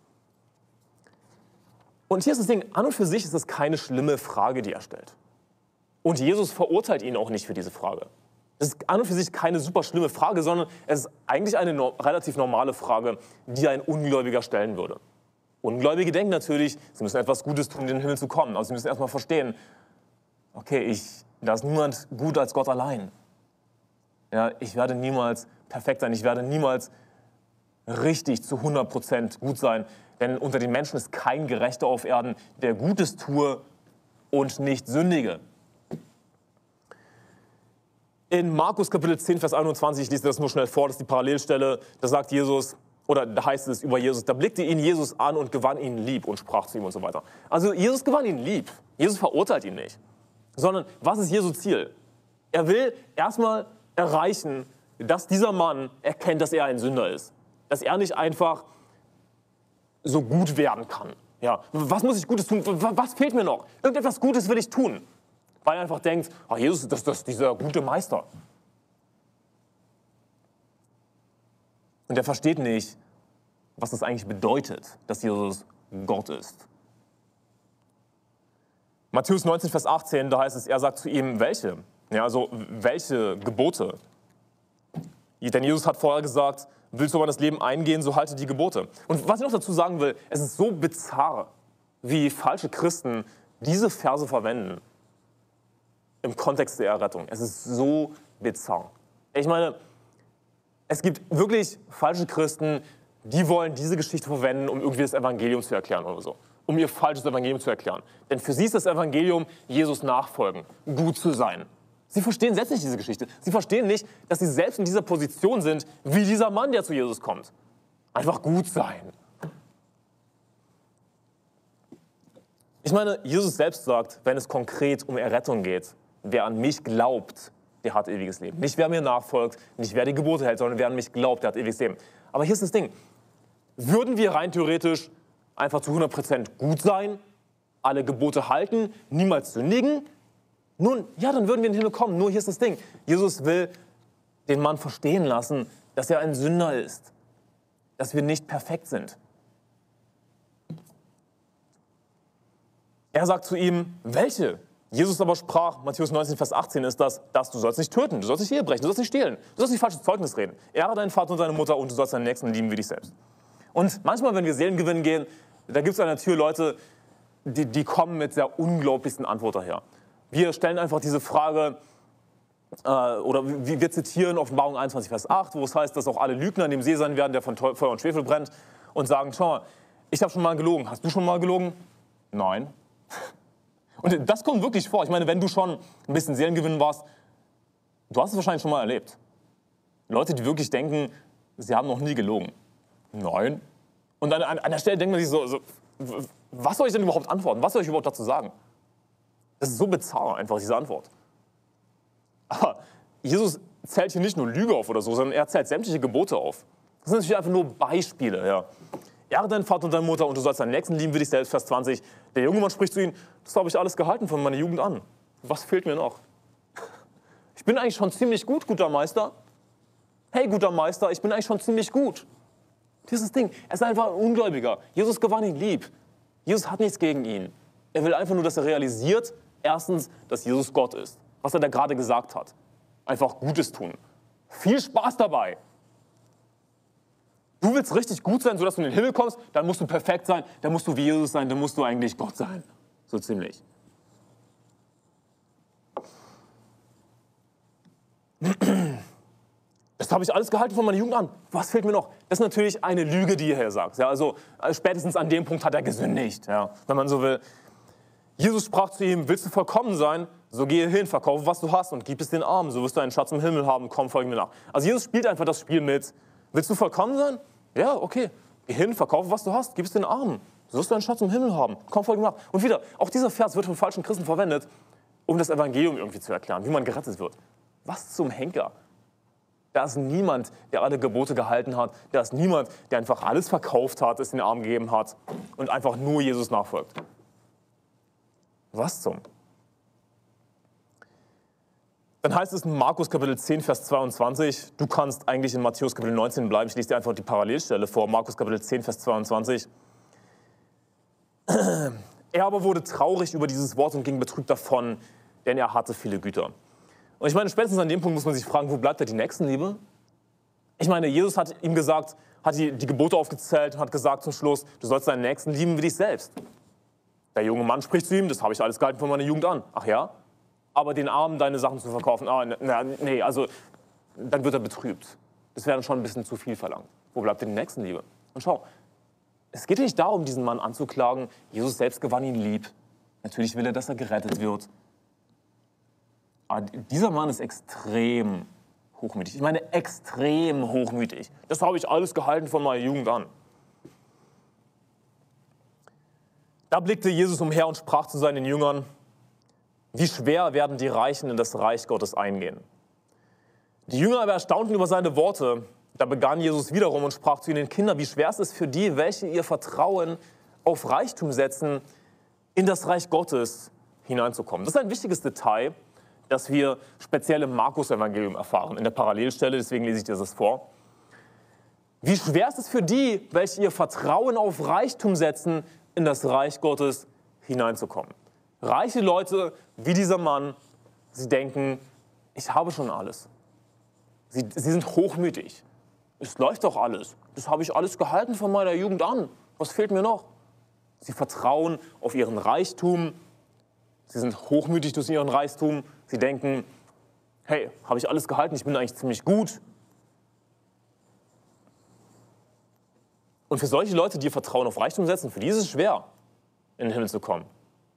Und hier ist das Ding, an und für sich ist das keine schlimme Frage, die er stellt. Und Jesus verurteilt ihn auch nicht für diese Frage. Das ist an und für sich keine super schlimme Frage, sondern es ist eigentlich eine no- relativ normale Frage, die ein Ungläubiger stellen würde. Ungläubige denken natürlich, sie müssen etwas Gutes tun, in den Himmel zu kommen. Also sie müssen erstmal verstehen, okay, ich, da ist niemand gut als Gott allein. Ja, ich werde niemals perfekt sein, ich werde niemals richtig zu hundert Prozent gut sein. Denn unter den Menschen ist kein Gerechter auf Erden, der Gutes tue und nicht sündige. In Markus Kapitel zehn, Vers einundzwanzig, ich lese das nur schnell vor, das ist die Parallelstelle, da sagt Jesus, oder da heißt es über Jesus, da blickte ihn Jesus an und gewann ihn lieb und sprach zu ihm und so weiter. Also Jesus gewann ihn lieb. Jesus verurteilt ihn nicht. Sondern was ist Jesu Ziel? Er will erstmal erreichen, dass dieser Mann erkennt, dass er ein Sünder ist. Dass er nicht einfach so gut werden kann. Ja, was muss ich Gutes tun? Was fehlt mir noch? Irgendetwas Gutes will ich tun. Weil er einfach denkt, ah, Jesus, das, das ist dieser gute Meister. Und er versteht nicht, was das eigentlich bedeutet, dass Jesus Gott ist. Matthäus neunzehn, Vers achtzehn, da heißt es, er sagt zu ihm, welche? Ja, also, welche Gebote? Denn Jesus hat vorher gesagt, willst du aber das Leben eingehen, so halte die Gebote. Und was ich noch dazu sagen will, es ist so bizarr, wie falsche Christen diese Verse verwenden im Kontext der Errettung. Es ist so bizarr. Ich meine, es gibt wirklich falsche Christen, die wollen diese Geschichte verwenden, um irgendwie das Evangelium zu erklären oder so. Um ihr falsches Evangelium zu erklären. Denn für sie ist das Evangelium, Jesus nachfolgen, gut zu sein. Sie verstehen selbst nicht diese Geschichte. Sie verstehen nicht, dass sie selbst in dieser Position sind, wie dieser Mann, der zu Jesus kommt. Einfach gut sein. Ich meine, Jesus selbst sagt, wenn es konkret um Errettung geht, wer an mich glaubt, der hat ewiges Leben. Nicht wer mir nachfolgt, nicht wer die Gebote hält, sondern wer an mich glaubt, der hat ewiges Leben. Aber hier ist das Ding. Würden wir rein theoretisch einfach zu hundert Prozent gut sein, alle Gebote halten, niemals sündigen? Nun, ja, dann würden wir in den Himmel kommen. Nur hier ist das Ding. Jesus will den Mann verstehen lassen, dass er ein Sünder ist. Dass wir nicht perfekt sind. Er sagt zu ihm, welche? Jesus aber sprach, Matthäus neunzehn, Vers achtzehn ist das, dass du sollst nicht töten, du sollst nicht Ehe brechen, du sollst nicht stehlen, du sollst nicht falsches Zeugnis reden. Ehre deinen Vater und deine Mutter und du sollst deinen Nächsten lieben wie dich selbst. Und manchmal, wenn wir Seelen gewinnen gehen, da gibt es an der Tür Leute, die, die kommen mit der unglaublichsten Antwort daher. Wir stellen einfach diese Frage, äh, oder wir, wir zitieren Offenbarung einundzwanzig, Vers acht, wo es heißt, dass auch alle Lügner in dem See sein werden, der von Feuer und Schwefel brennt, und sagen, schau mal, ich habe schon mal gelogen. Hast du schon mal gelogen? Nein. Und das kommt wirklich vor. Ich meine, wenn du schon ein bisschen Seelengewinn warst, du hast es wahrscheinlich schon mal erlebt. Leute, die wirklich denken, sie haben noch nie gelogen. Nein. Und an, an, an der Stelle denkt man sich so, so, was soll ich denn überhaupt antworten? Was soll ich überhaupt dazu sagen? Das ist so bizarr, einfach diese Antwort. Aber Jesus zählt hier nicht nur Lüge auf oder so, sondern er zählt sämtliche Gebote auf. Das sind natürlich einfach nur Beispiele. Ja. Ehre deinen Vater und deine Mutter und du sollst deinen Nächsten lieben wie dich selbst, Vers zwanzig. Der junge Mann spricht zu ihm, das habe ich alles gehalten von meiner Jugend an. Was fehlt mir noch? Ich bin eigentlich schon ziemlich gut, guter Meister. Hey, guter Meister, ich bin eigentlich schon ziemlich gut. Dieses Ding, er ist einfach ein Ungläubiger. Jesus gewann ihn lieb. Jesus hat nichts gegen ihn. Er will einfach nur, dass er realisiert, erstens, dass Jesus Gott ist. Was er da gerade gesagt hat. Einfach Gutes tun. Viel Spaß dabei. Du willst richtig gut sein, sodass du in den Himmel kommst, dann musst du perfekt sein, dann musst du wie Jesus sein, dann musst du eigentlich Gott sein. So ziemlich. Das habe ich alles gehalten von meiner Jugend an. Was fehlt mir noch? Das ist natürlich eine Lüge, die er hier sagt. Ja, also spätestens an dem Punkt hat er gesündigt, ja, wenn man so will. Jesus sprach zu ihm, willst du vollkommen sein? So gehe hin, verkaufe, was du hast und gib es den Armen. So wirst du einen Schatz im Himmel haben, komm, folge mir nach. Also Jesus spielt einfach das Spiel mit, willst du vollkommen sein? Ja, okay. Geh hin, verkaufe, was du hast, gib es den Armen. So wirst du einen Schatz im Himmel haben, komm, folge mir nach. Und wieder, auch dieser Vers wird von falschen Christen verwendet, um das Evangelium irgendwie zu erklären, wie man gerettet wird. Was zum Henker? Da ist niemand, der alle Gebote gehalten hat. Da ist niemand, der einfach alles verkauft hat, es den Armen gegeben hat und einfach nur Jesus nachfolgt. Was zum? Dann heißt es in Markus Kapitel zehn, Vers zweiundzwanzig, du kannst eigentlich in Matthäus Kapitel neunzehn bleiben, ich lese dir einfach die Parallelstelle vor, Markus Kapitel zehn, Vers zweiundzwanzig. Er aber wurde traurig über dieses Wort und ging betrübt davon, denn er hatte viele Güter. Und ich meine, spätestens an dem Punkt muss man sich fragen, wo bleibt da die Nächstenliebe? Ich meine, Jesus hat ihm gesagt, hat die, die Gebote aufgezählt und hat gesagt zum Schluss, du sollst deinen Nächsten lieben wie dich selbst. Der junge Mann spricht zu ihm, das habe ich alles gehalten von meiner Jugend an. Ach ja? Aber den Armen deine Sachen zu verkaufen, ah, na, nee, also dann wird er betrübt. Das wäre dann schon ein bisschen zu viel verlangt. Wo bleibt denn die Nächstenliebe? Und schau, es geht nicht darum, diesen Mann anzuklagen. Jesus selbst gewann ihn lieb. Natürlich will er, dass er gerettet wird. Aber dieser Mann ist extrem hochmütig. Ich meine, extrem hochmütig. Das habe ich alles gehalten von meiner Jugend an. Da blickte Jesus umher und sprach zu seinen Jüngern, wie schwer werden die Reichen in das Reich Gottes eingehen. Die Jünger aber erstaunten über seine Worte. Da begann Jesus wiederum und sprach zu ihnen, Kinder, wie schwer ist es für die, welche ihr Vertrauen auf Reichtum setzen, in das Reich Gottes hineinzukommen. Das ist ein wichtiges Detail, das wir speziell im Markus-Evangelium erfahren, in der Parallelstelle, deswegen lese ich dir das vor. Wie schwer ist es für die, welche ihr Vertrauen auf Reichtum setzen, in das Reich Gottes hineinzukommen. Reiche Leute, wie dieser Mann, sie denken, ich habe schon alles. Sie, sie sind hochmütig. Es läuft doch alles. Das habe ich alles gehalten von meiner Jugend an. Was fehlt mir noch? Sie vertrauen auf ihren Reichtum. Sie sind hochmütig durch ihren Reichtum. Sie denken, hey, habe ich alles gehalten, ich bin eigentlich ziemlich gut. Und für solche Leute, die ihr Vertrauen auf Reichtum setzen, für die ist es schwer, in den Himmel zu kommen.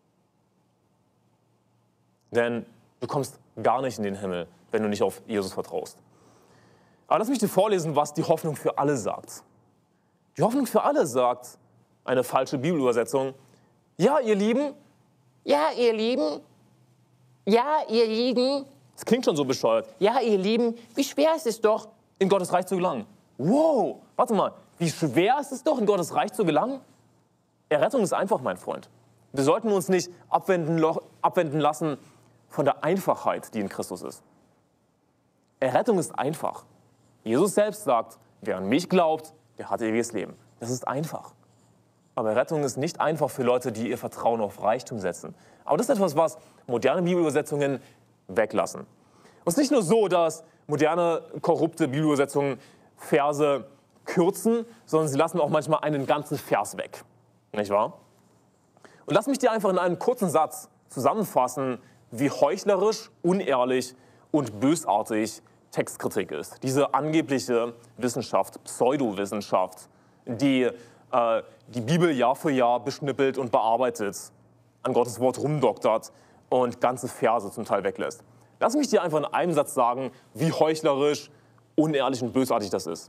Denn du kommst gar nicht in den Himmel, wenn du nicht auf Jesus vertraust. Aber lass mich dir vorlesen, was die Hoffnung für alle sagt. Die Hoffnung für alle sagt, eine falsche Bibelübersetzung, ja, ihr Lieben, Ja, ihr Lieben, ja, ihr Lieben, das klingt schon so bescheuert, ja, ihr Lieben, wie schwer ist es doch, in Gottes Reich zu gelangen. Wow, warte mal, wie schwer ist es doch, in Gottes Reich zu gelangen? Errettung ist einfach, mein Freund. Wir sollten uns nicht abwenden, abwenden lassen von der Einfachheit, die in Christus ist. Errettung ist einfach. Jesus selbst sagt, wer an mich glaubt, der hat ewiges Leben. Das ist einfach. Aber Rettung ist nicht einfach für Leute, die ihr Vertrauen auf Reichtum setzen. Aber das ist etwas, was moderne Bibelübersetzungen weglassen. Und es ist nicht nur so, dass moderne, korrupte Bibelübersetzungen Verse kürzen, sondern sie lassen auch manchmal einen ganzen Vers weg. Nicht wahr? Und lass mich dir einfach in einem kurzen Satz zusammenfassen, wie heuchlerisch, unehrlich und bösartig Textkritik ist. Diese angebliche Wissenschaft, Pseudowissenschaft, die äh, die Bibel Jahr für Jahr beschnippelt und bearbeitet, an Gottes Wort rumdoktert und ganze Verse zum Teil weglässt. Lass mich dir einfach in einem Satz sagen, wie heuchlerisch, unehrlich und bösartig das ist.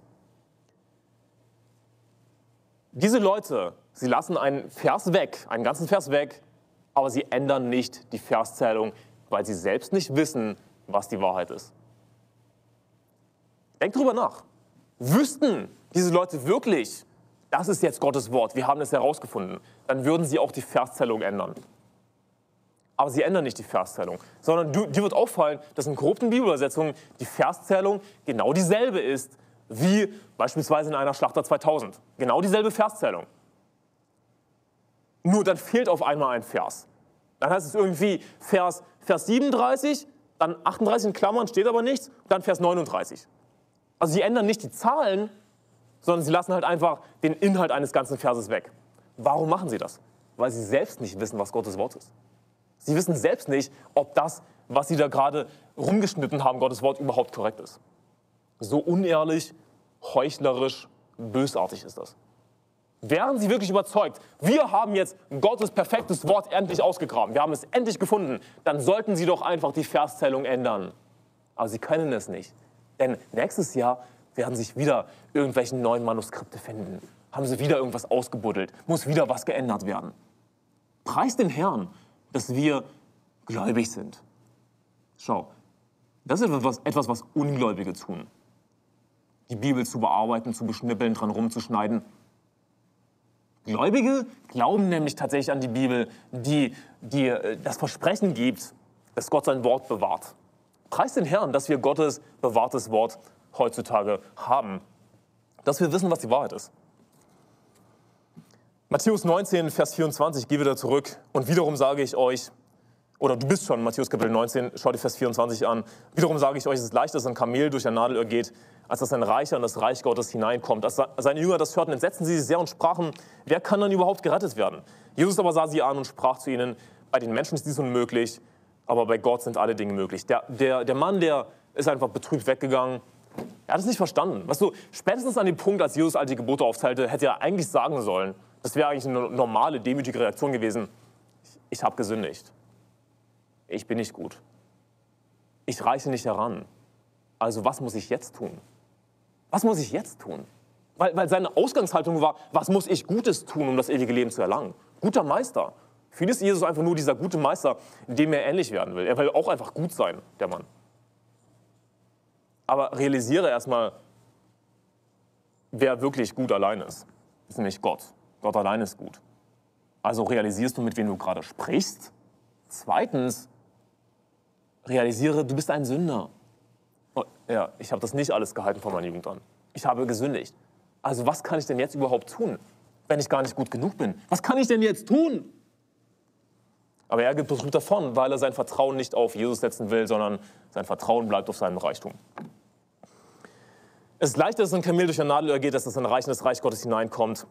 Diese Leute, sie lassen einen Vers weg, einen ganzen Vers weg, aber sie ändern nicht die Verszählung, weil sie selbst nicht wissen, was die Wahrheit ist. Denk drüber nach. Wüssten diese Leute wirklich, das ist jetzt Gottes Wort, wir haben es herausgefunden, dann würden sie auch die Verszählung ändern. Aber sie ändern nicht die Verszählung, sondern du, dir wird auffallen, dass in korrupten Bibelübersetzungen die Verszählung genau dieselbe ist, wie beispielsweise in einer Schlachter zweitausend. Genau dieselbe Verszählung. Nur dann fehlt auf einmal ein Vers. Dann heißt es irgendwie Vers, Vers siebenunddreißig, dann achtunddreißig in Klammern, steht aber nichts, dann Vers neununddreißig. Also sie ändern nicht die Zahlen, sondern sie lassen halt einfach den Inhalt eines ganzen Verses weg. Warum machen sie das? Weil sie selbst nicht wissen, was Gottes Wort ist. Sie wissen selbst nicht, ob das, was sie da gerade rumgeschnitten haben, Gottes Wort überhaupt korrekt ist. So unehrlich, heuchlerisch, bösartig ist das. Wären sie wirklich überzeugt, wir haben jetzt Gottes perfektes Wort endlich ausgegraben, wir haben es endlich gefunden, dann sollten sie doch einfach die Verszählung ändern. Aber sie können es nicht. Denn nächstes Jahr werden sich wieder irgendwelche neuen Manuskripte finden. Haben sie wieder irgendwas ausgebuddelt, muss wieder was geändert werden. Preis den Herrn, dass wir gläubig sind. Schau, das ist etwas, etwas, was Ungläubige tun. Die Bibel zu bearbeiten, zu beschnippeln, dran rumzuschneiden. Gläubige glauben nämlich tatsächlich an die Bibel, die, die das Versprechen gibt, dass Gott sein Wort bewahrt. Preis den Herrn, dass wir Gottes bewahrtes Wort heutzutage haben. Dass wir wissen, was die Wahrheit ist. Matthäus neunzehn, Vers vierundzwanzig, geh wieder zurück. Und wiederum sage ich euch, Oder du bist schon, Matthäus Kapitel neunzehn, schau dir Vers vierundzwanzig an. Wiederum sage ich euch, es ist leichter, dass ein Kamel durch ein Nadelöhr geht, als dass ein Reicher in das Reich Gottes hineinkommt. Als seine Jünger das hörten, entsetzten sie sich sehr und sprachen, wer kann dann überhaupt gerettet werden? Jesus aber sah sie an und sprach zu ihnen, bei den Menschen ist dies unmöglich, aber bei Gott sind alle Dinge möglich. Der, der, der Mann, der ist einfach betrübt weggegangen. Er hat es nicht verstanden. Weißt du, spätestens an dem Punkt, als Jesus all die Gebote aufzählte, hätte er eigentlich sagen sollen, das wäre eigentlich eine normale, demütige Reaktion gewesen, ich, ich habe gesündigt. Ich bin nicht gut. Ich reiche nicht heran. Also was muss ich jetzt tun? Was muss ich jetzt tun? Weil, weil seine Ausgangshaltung war, was muss ich Gutes tun, um das ewige Leben zu erlangen? Guter Meister. Für ihn ist Jesus einfach nur dieser gute Meister, dem er ähnlich werden will. Er will auch einfach gut sein, der Mann. Aber realisiere erstmal, wer wirklich gut allein ist. Das ist nämlich Gott. Gott allein ist gut. Also realisierst du, mit wem du gerade sprichst? Zweitens, realisiere, du bist ein Sünder. Oh, ja, ich habe das nicht alles gehalten von meiner Jugend an. Ich habe gesündigt. Also was kann ich denn jetzt überhaupt tun, wenn ich gar nicht gut genug bin? Was kann ich denn jetzt tun? Aber er geht betrübt davon, weil er sein Vertrauen nicht auf Jesus setzen will, sondern sein Vertrauen bleibt auf seinem Reichtum. Es ist leichter, dass ein Kamel durch ein Nadelöhr geht, als dass ein Reich in das Reich Gottes hineinkommt.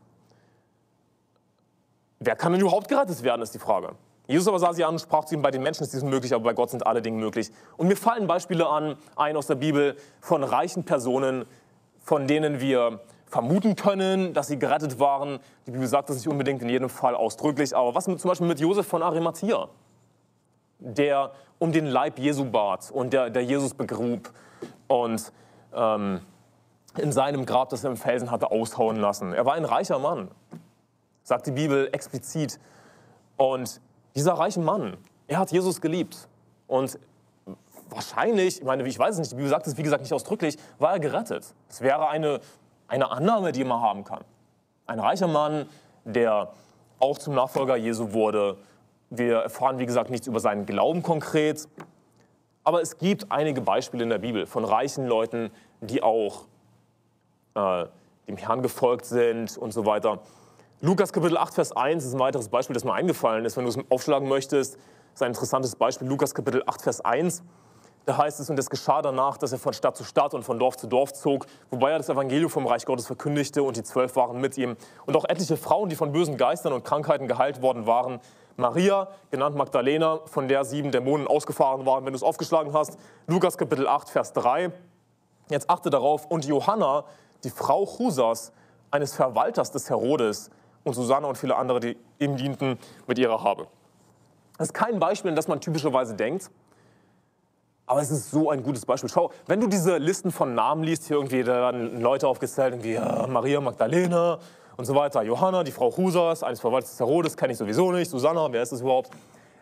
Wer kann denn überhaupt gerettet werden, ist die Frage. Jesus aber sah sie an und sprach zu ihm, bei den Menschen ist dies unmöglich, aber bei Gott sind alle Dinge möglich. Und mir fallen Beispiele an, ein aus der Bibel, von reichen Personen, von denen wir vermuten können, dass sie gerettet waren. Die Bibel sagt das nicht unbedingt in jedem Fall ausdrücklich, aber was mit, zum Beispiel mit Josef von Arimathea, der um den Leib Jesu bat und der, der Jesus begrub und ähm, in seinem Grab, das er im Felsen hatte, aushauen lassen. Er war ein reicher Mann, sagt die Bibel explizit. Und dieser reiche Mann, er hat Jesus geliebt. Und wahrscheinlich, ich meine, ich weiß es nicht, die Bibel sagt es wie gesagt nicht ausdrücklich, war er gerettet. Es wäre eine, eine Annahme, die man haben kann. Ein reicher Mann, der auch zum Nachfolger Jesu wurde. Wir erfahren, wie gesagt, nichts über seinen Glauben konkret. Aber es gibt einige Beispiele in der Bibel von reichen Leuten, die auch äh, dem Herrn gefolgt sind und so weiter. Lukas Kapitel acht, Vers eins ist ein weiteres Beispiel, das mir eingefallen ist, wenn du es aufschlagen möchtest. Das ist ein interessantes Beispiel. Lukas Kapitel acht, Vers eins. Da heißt es, und es geschah danach, dass er von Stadt zu Stadt und von Dorf zu Dorf zog, wobei er das Evangelium vom Reich Gottes verkündigte, und die Zwölf waren mit ihm. Und auch etliche Frauen, die von bösen Geistern und Krankheiten geheilt worden waren. Maria, genannt Magdalena, von der sieben Dämonen ausgefahren waren, wenn du es aufgeschlagen hast. Lukas Kapitel acht, Vers drei. Jetzt achte darauf. Und Johanna, die Frau Chusas, eines Verwalters des Herodes, und Susanne und viele andere, die ihm dienten, mit ihrer Habe. Das ist kein Beispiel, an das man typischerweise denkt, aber es ist so ein gutes Beispiel. Schau, wenn du diese Listen von Namen liest, hier irgendwie da werden Leute aufgezählt, irgendwie ja, Maria Magdalena und so weiter, Johanna, die Frau Chusas, eines Verwalters des Herodes, kenne ich sowieso nicht, Susanna, wer ist das überhaupt?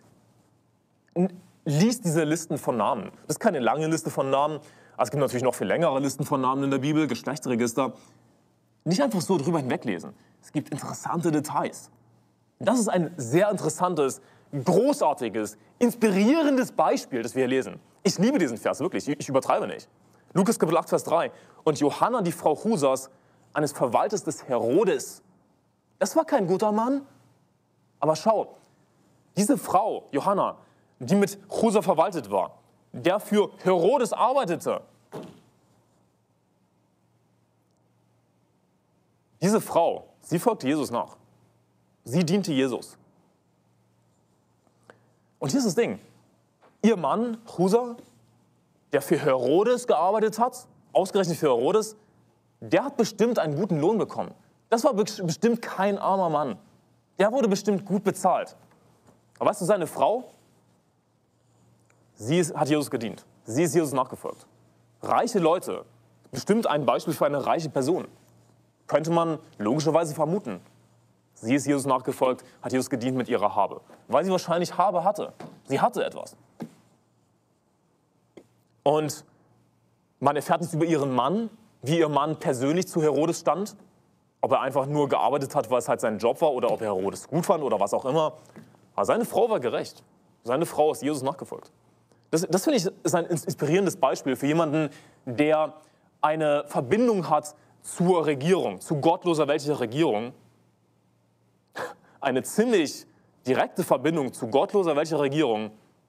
Lies diese Listen von Namen. Das ist keine lange Liste von Namen, aber es gibt natürlich noch viel längere Listen von Namen in der Bibel, Geschlechtsregister. Nicht einfach so drüber hinweglesen. Es gibt interessante Details. Das ist ein sehr interessantes, großartiges, inspirierendes Beispiel, das wir hier lesen. Ich liebe diesen Vers, wirklich, ich übertreibe nicht. Lukas Kapitel acht, Vers drei. Und Johanna, die Frau Chusas, eines Verwalters des Herodes. Das war kein guter Mann. Aber schau, diese Frau, Johanna, die mit Chusa verwaltet war, der für Herodes arbeitete, diese Frau, sie folgte Jesus nach. Sie diente Jesus. Und hier ist das Ding. Ihr Mann, Chusa, der für Herodes gearbeitet hat, ausgerechnet für Herodes, der hat bestimmt einen guten Lohn bekommen. Das war bestimmt kein armer Mann. Der wurde bestimmt gut bezahlt. Aber weißt du, seine Frau, sie ist, hat Jesus gedient. Sie ist Jesus nachgefolgt. Reiche Leute, bestimmt ein Beispiel für eine reiche Person. Könnte man logischerweise vermuten. Sie ist Jesus nachgefolgt, hat Jesus gedient mit ihrer Habe. Weil sie wahrscheinlich Habe hatte. Sie hatte etwas. Und man erfährt nichts über ihren Mann, wie ihr Mann persönlich zu Herodes stand. Ob er einfach nur gearbeitet hat, weil es halt sein Job war, oder ob er Herodes gut fand oder was auch immer. Aber seine Frau war gerecht. Seine Frau ist Jesus nachgefolgt. Das, das finde ich ist ein inspirierendes Beispiel für jemanden, der eine Verbindung hat zur Regierung, zu gottloser welcher Regierung. Eine ziemlich direkte Verbindung zu gottloser welcher Regierung,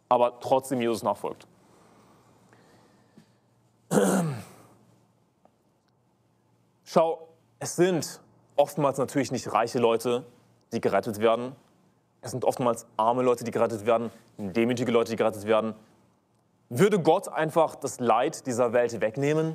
aber trotzdem Jesus nachfolgt. Schau, es sind oftmals natürlich nicht reiche Leute, die gerettet werden. Es sind oftmals arme Leute, die gerettet werden, demütige Leute, die gerettet werden. Würde Gott einfach das Leid dieser Welt wegnehmen,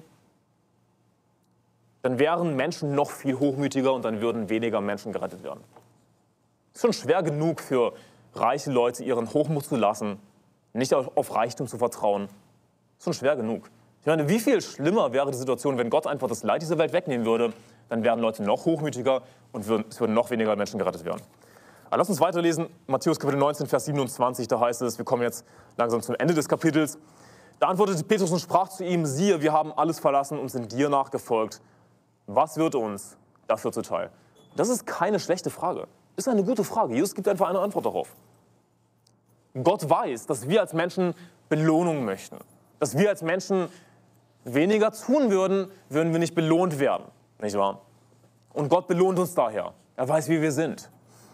dann wären Menschen noch viel hochmütiger und dann würden weniger Menschen gerettet werden. Es ist schon schwer genug für reiche Leute, ihren Hochmut zu lassen, nicht auf Reichtum zu vertrauen. Das ist schon schwer genug. Ich meine, wie viel schlimmer wäre die Situation, wenn Gott einfach das Leid dieser Welt wegnehmen würde, dann wären Leute noch hochmütiger und würden, es würden noch weniger Menschen gerettet werden. Aber lass uns weiterlesen, Matthäus Kapitel neunzehn, Vers siebenundzwanzig, da heißt es, wir kommen jetzt langsam zum Ende des Kapitels. Da antwortete Petrus und sprach zu ihm, siehe, wir haben alles verlassen und sind dir nachgefolgt. Was wird uns dafür zuteil? Das ist keine schlechte Frage. Das ist eine gute Frage. Jesus gibt einfach eine Antwort darauf. Gott weiß, dass wir als Menschen Belohnung möchten. Dass wir als Menschen weniger tun würden, würden wir nicht belohnt werden. Nicht wahr? Und Gott belohnt uns daher. Er weiß, wie wir sind.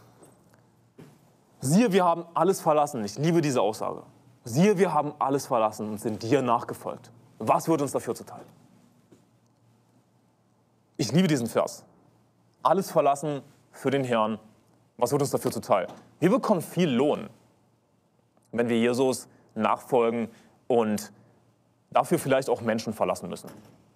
Siehe, wir haben alles verlassen. Ich liebe diese Aussage. Siehe, wir haben alles verlassen und sind dir nachgefolgt. Was wird uns dafür zuteil? Ich liebe diesen Vers. Alles verlassen für den Herrn. Was wird uns dafür zuteil? Wir bekommen viel Lohn, wenn wir Jesus nachfolgen und dafür vielleicht auch Menschen verlassen müssen.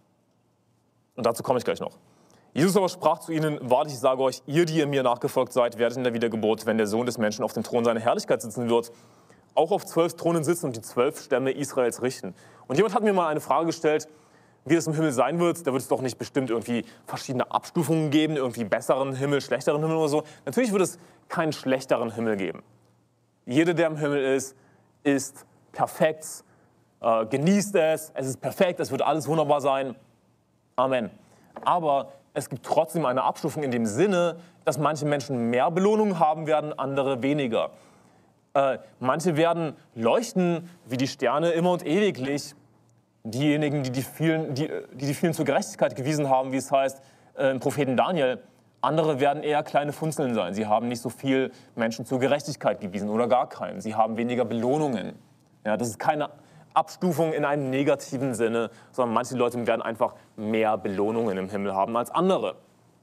Und dazu komme ich gleich noch. Jesus aber sprach zu ihnen, wahrlich, ich sage euch, ihr, die ihr mir nachgefolgt seid, werdet in der Wiedergeburt, wenn der Sohn des Menschen auf dem Thron seiner Herrlichkeit sitzen wird, auch auf zwölf Thronen sitzen und die zwölf Stämme Israels richten. Und jemand hat mir mal eine Frage gestellt, wie das im Himmel sein wird. Da wird es doch nicht bestimmt irgendwie verschiedene Abstufungen geben, irgendwie besseren Himmel, schlechteren Himmel oder so. Natürlich wird es keinen schlechteren Himmel geben. Jeder, der im Himmel ist, ist perfekt, äh, genießt es, es ist perfekt, es wird alles wunderbar sein. Amen. Aber es gibt trotzdem eine Abstufung in dem Sinne, dass manche Menschen mehr Belohnung haben werden, andere weniger. Äh, manche werden leuchten wie die Sterne immer und ewiglich. Diejenigen, die die vielen, die, die, die vielen zur Gerechtigkeit gewiesen haben, wie es heißt äh, im Propheten Daniel. Andere werden eher kleine Funzeln sein. Sie haben nicht so viel Menschen zur Gerechtigkeit gewiesen oder gar keinen. Sie haben weniger Belohnungen. Ja, das ist keine Abstufung in einem negativen Sinne, sondern manche Leute werden einfach mehr Belohnungen im Himmel haben als andere.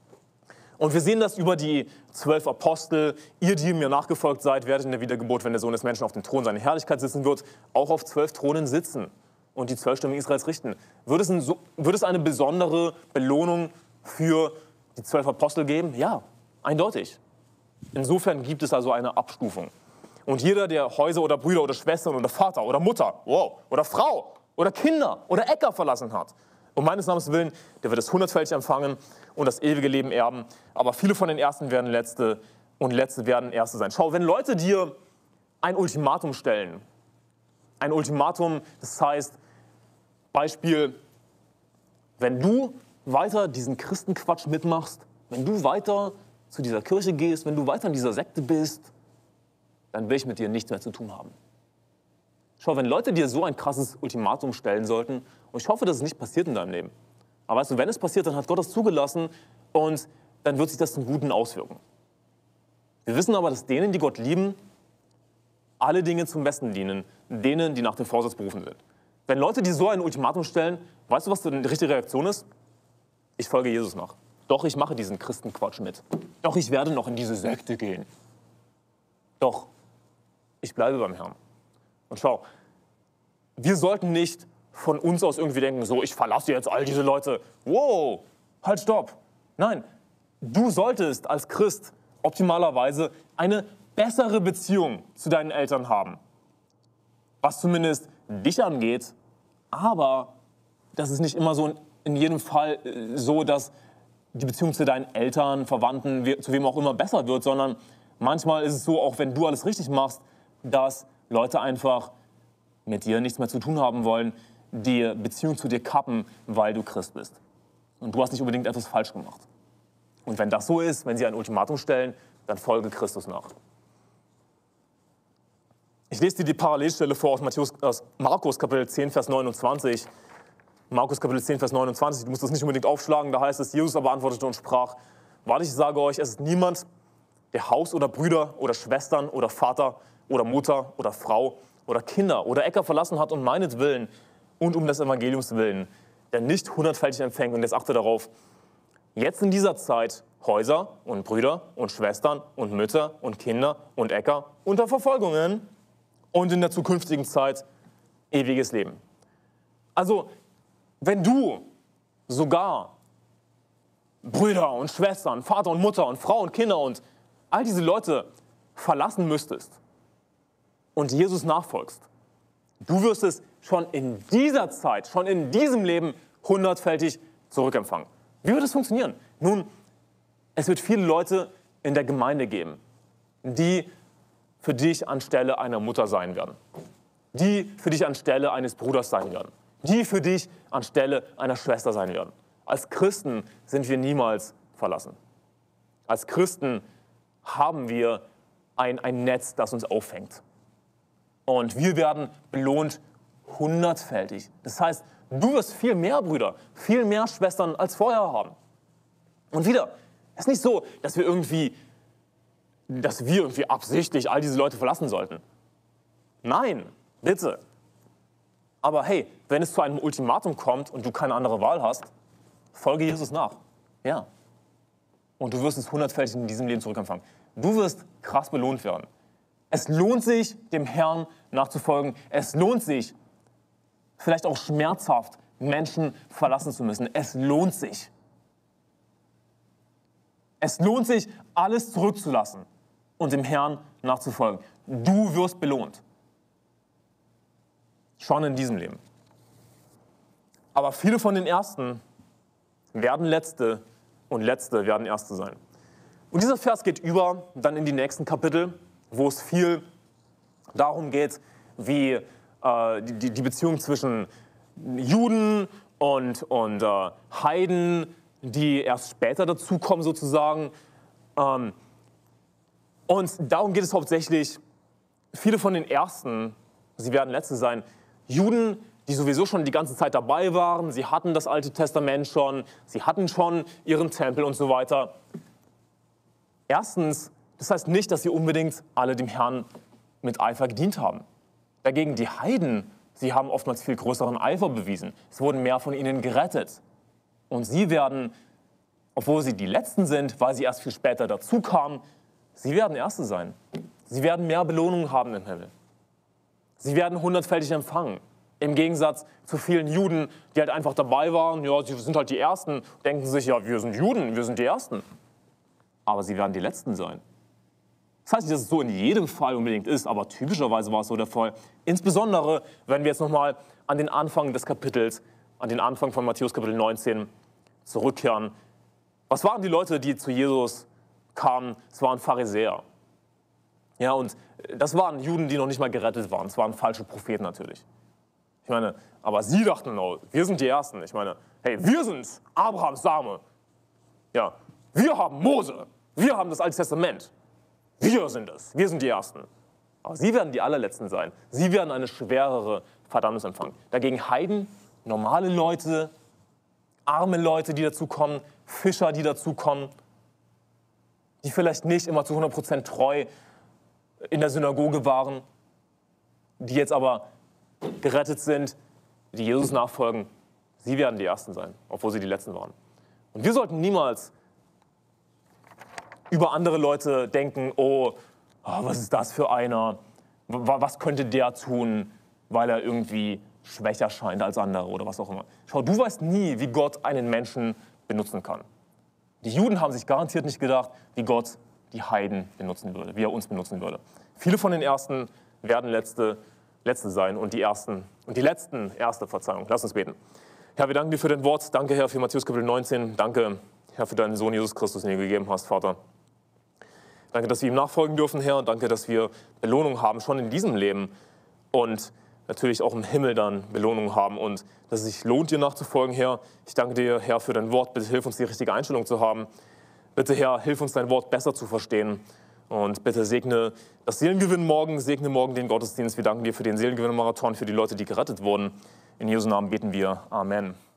Und wir sehen das über die zwölf Apostel. Ihr, die mir nachgefolgt seid, werdet in der Wiedergeburt, wenn der Sohn des Menschen auf dem Thron seiner Herrlichkeit sitzen wird, auch auf zwölf Thronen sitzen und die zwölf Stämme Israels richten. Wird es, ein, wird es eine besondere Belohnung für die zwölf Apostel geben? Ja, eindeutig. Insofern gibt es also eine Abstufung. Und jeder, der Häuser oder Brüder oder Schwestern oder Vater oder Mutter, wow, oder Frau oder Kinder oder Äcker verlassen hat, um meines Namens willen, der wird es hundertfältig empfangen und das ewige Leben erben. Aber viele von den Ersten werden Letzte und Letzte werden Erste sein. Schau, wenn Leute dir ein Ultimatum stellen, ein Ultimatum, das heißt, Beispiel, wenn du weiter diesen Christenquatsch mitmachst, wenn du weiter zu dieser Kirche gehst, wenn du weiter in dieser Sekte bist, dann will ich mit dir nichts mehr zu tun haben. Schau, wenn Leute dir so ein krasses Ultimatum stellen sollten, und ich hoffe, dass es nicht passiert in deinem Leben, aber weißt du, wenn es passiert, dann hat Gott das zugelassen und dann wird sich das zum Guten auswirken. Wir wissen aber, dass denen, die Gott lieben, alle Dinge zum Besten dienen, denen, die nach dem Vorsatz berufen sind. Wenn Leute dir so ein Ultimatum stellen, weißt du, was die richtige Reaktion ist? Ich folge Jesus nach. Doch, ich mache diesen Christenquatsch mit. Doch, ich werde noch in diese Sekte gehen. Doch, ich bleibe beim Herrn. Und schau, wir sollten nicht von uns aus irgendwie denken, so, ich verlasse jetzt all diese Leute. Wow, halt, stopp. Nein, du solltest als Christ optimalerweise eine bessere Beziehung zu deinen Eltern haben. Was zumindest dich angeht, aber das ist nicht immer so in jedem Fall so, dass die Beziehung zu deinen Eltern, Verwandten, zu wem auch immer besser wird, sondern manchmal ist es so, auch wenn du alles richtig machst, dass Leute einfach mit dir nichts mehr zu tun haben wollen, die Beziehung zu dir kappen, weil du Christ bist. Und du hast nicht unbedingt etwas falsch gemacht. Und wenn das so ist, wenn sie ein Ultimatum stellen, dann folge Christus nach. Ich lese dir die Parallelstelle vor aus, Matthäus, aus Markus Kapitel zehn, Vers neunundzwanzig. Markus Kapitel zehn, Vers neunundzwanzig, du musst das nicht unbedingt aufschlagen, da heißt es, Jesus aber antwortete und sprach, wahrlich, ich sage euch, es ist niemand, der Haus oder Brüder oder Schwestern oder Vater oder Mutter oder Frau oder Kinder oder Äcker verlassen hat um meinetwillen und um des Evangeliums willen, der nicht hundertfältig empfängt. Und jetzt achte darauf, jetzt in dieser Zeit Häuser und Brüder und Schwestern und Mütter und Kinder und Äcker unter Verfolgungen und in der zukünftigen Zeit ewiges Leben. Also, wenn du sogar Brüder und Schwestern, Vater und Mutter und Frau und Kinder und all diese Leute verlassen müsstest und Jesus nachfolgst, du wirst es schon in dieser Zeit, schon in diesem Leben hundertfältig zurückempfangen. Wie wird es funktionieren? Nun, es wird viele Leute in der Gemeinde geben, die für dich anstelle einer Mutter sein werden, die für dich anstelle eines Bruders sein werden, die für dich anstelle einer Schwester sein werden. Als Christen sind wir niemals verlassen. Als Christen haben wir ein, ein Netz, das uns auffängt. Und wir werden belohnt hundertfältig. Das heißt, du wirst viel mehr Brüder, viel mehr Schwestern als vorher haben. Und wieder, es ist nicht so, dass wir irgendwie, dass wir irgendwie absichtlich all diese Leute verlassen sollten. Nein, bitte. Aber hey, wenn es zu einem Ultimatum kommt und du keine andere Wahl hast, folge Jesus nach. Ja. Und du wirst es hundertfältig in diesem Leben zurückempfangen. Du wirst krass belohnt werden. Es lohnt sich, dem Herrn nachzufolgen. Es lohnt sich, vielleicht auch schmerzhaft, Menschen verlassen zu müssen. Es lohnt sich. Es lohnt sich, alles zurückzulassen und dem Herrn nachzufolgen. Du wirst belohnt. Schon in diesem Leben. Aber viele von den Ersten werden Letzte und Letzte werden Erste sein. Und dieser Vers geht über dann in die nächsten Kapitel, wo es viel darum geht, wie äh, die, die Beziehung zwischen Juden und, und äh, Heiden, die erst später dazukommen sozusagen. Ähm, und darum geht es hauptsächlich. Viele von den Ersten, sie werden Letzte sein, Juden, die sowieso schon die ganze Zeit dabei waren, sie hatten das Alte Testament schon, sie hatten schon ihren Tempel und so weiter. Erstens, das heißt nicht, dass sie unbedingt alle dem Herrn mit Eifer gedient haben. Dagegen die Heiden, sie haben oftmals viel größeren Eifer bewiesen. Es wurden mehr von ihnen gerettet. Und sie werden, obwohl sie die Letzten sind, weil sie erst viel später dazu kamen, sie werden Erste sein. Sie werden mehr Belohnung haben im Himmel. Sie werden hundertfältig empfangen. Im Gegensatz zu vielen Juden, die halt einfach dabei waren, ja, sie sind halt die Ersten, denken sich, ja, wir sind Juden, wir sind die Ersten. Aber sie werden die Letzten sein. Das heißt nicht, dass es so in jedem Fall unbedingt ist, aber typischerweise war es so der Fall. Insbesondere, wenn wir jetzt nochmal an den Anfang des Kapitels, an den Anfang von Matthäus Kapitel neunzehn zurückkehren. Was waren die Leute, die zu Jesus kamen? Es waren Pharisäer. Ja, und das waren Juden, die noch nicht mal gerettet waren. Es waren falsche Propheten natürlich. Ich meine, aber sie dachten, no, wir sind die Ersten. Ich meine, hey, wir sind Abrahams Same. Ja, wir haben Mose. Wir haben das Alte Testament. Wir sind es. Wir sind die Ersten. Aber sie werden die Allerletzten sein. Sie werden eine schwerere Verdammnis empfangen. Dagegen Heiden, normale Leute, arme Leute, die dazukommen, Fischer, die dazukommen, die vielleicht nicht immer zu hundert Prozent treu in der Synagoge waren, die jetzt aber gerettet sind, die Jesus nachfolgen, sie werden die Ersten sein, obwohl sie die Letzten waren. Und wir sollten niemals über andere Leute denken, oh, oh was ist das für einer, was könnte der tun, weil er irgendwie schwächer scheint als andere oder was auch immer. Schau, du weißt nie, wie Gott einen Menschen benutzen kann. Die Juden haben sich garantiert nicht gedacht, wie Gott die Heiden benutzen würde, wie er uns benutzen würde. Viele von den Ersten werden Letzte, Letzte sein und die Ersten und die Letzten Erste, Verzeihung. Lass uns beten. Herr, wir danken dir für dein Wort. Danke, Herr, für Matthäus Kapitel neunzehn. Danke, Herr, für deinen Sohn Jesus Christus, den du gegeben hast, Vater. Danke, dass wir ihm nachfolgen dürfen, Herr. Danke, dass wir Belohnung haben, schon in diesem Leben und natürlich auch im Himmel dann Belohnung haben und dass es sich lohnt, dir nachzufolgen, Herr. Ich danke dir, Herr, für dein Wort. Bitte hilf uns, die richtige Einstellung zu haben. Bitte, Herr, hilf uns, dein Wort besser zu verstehen. Und bitte segne das Seelengewinn morgen, segne morgen den Gottesdienst. Wir danken dir für den Seelengewinn-Marathon, für die Leute, die gerettet wurden. In Jesu Namen beten wir. Amen.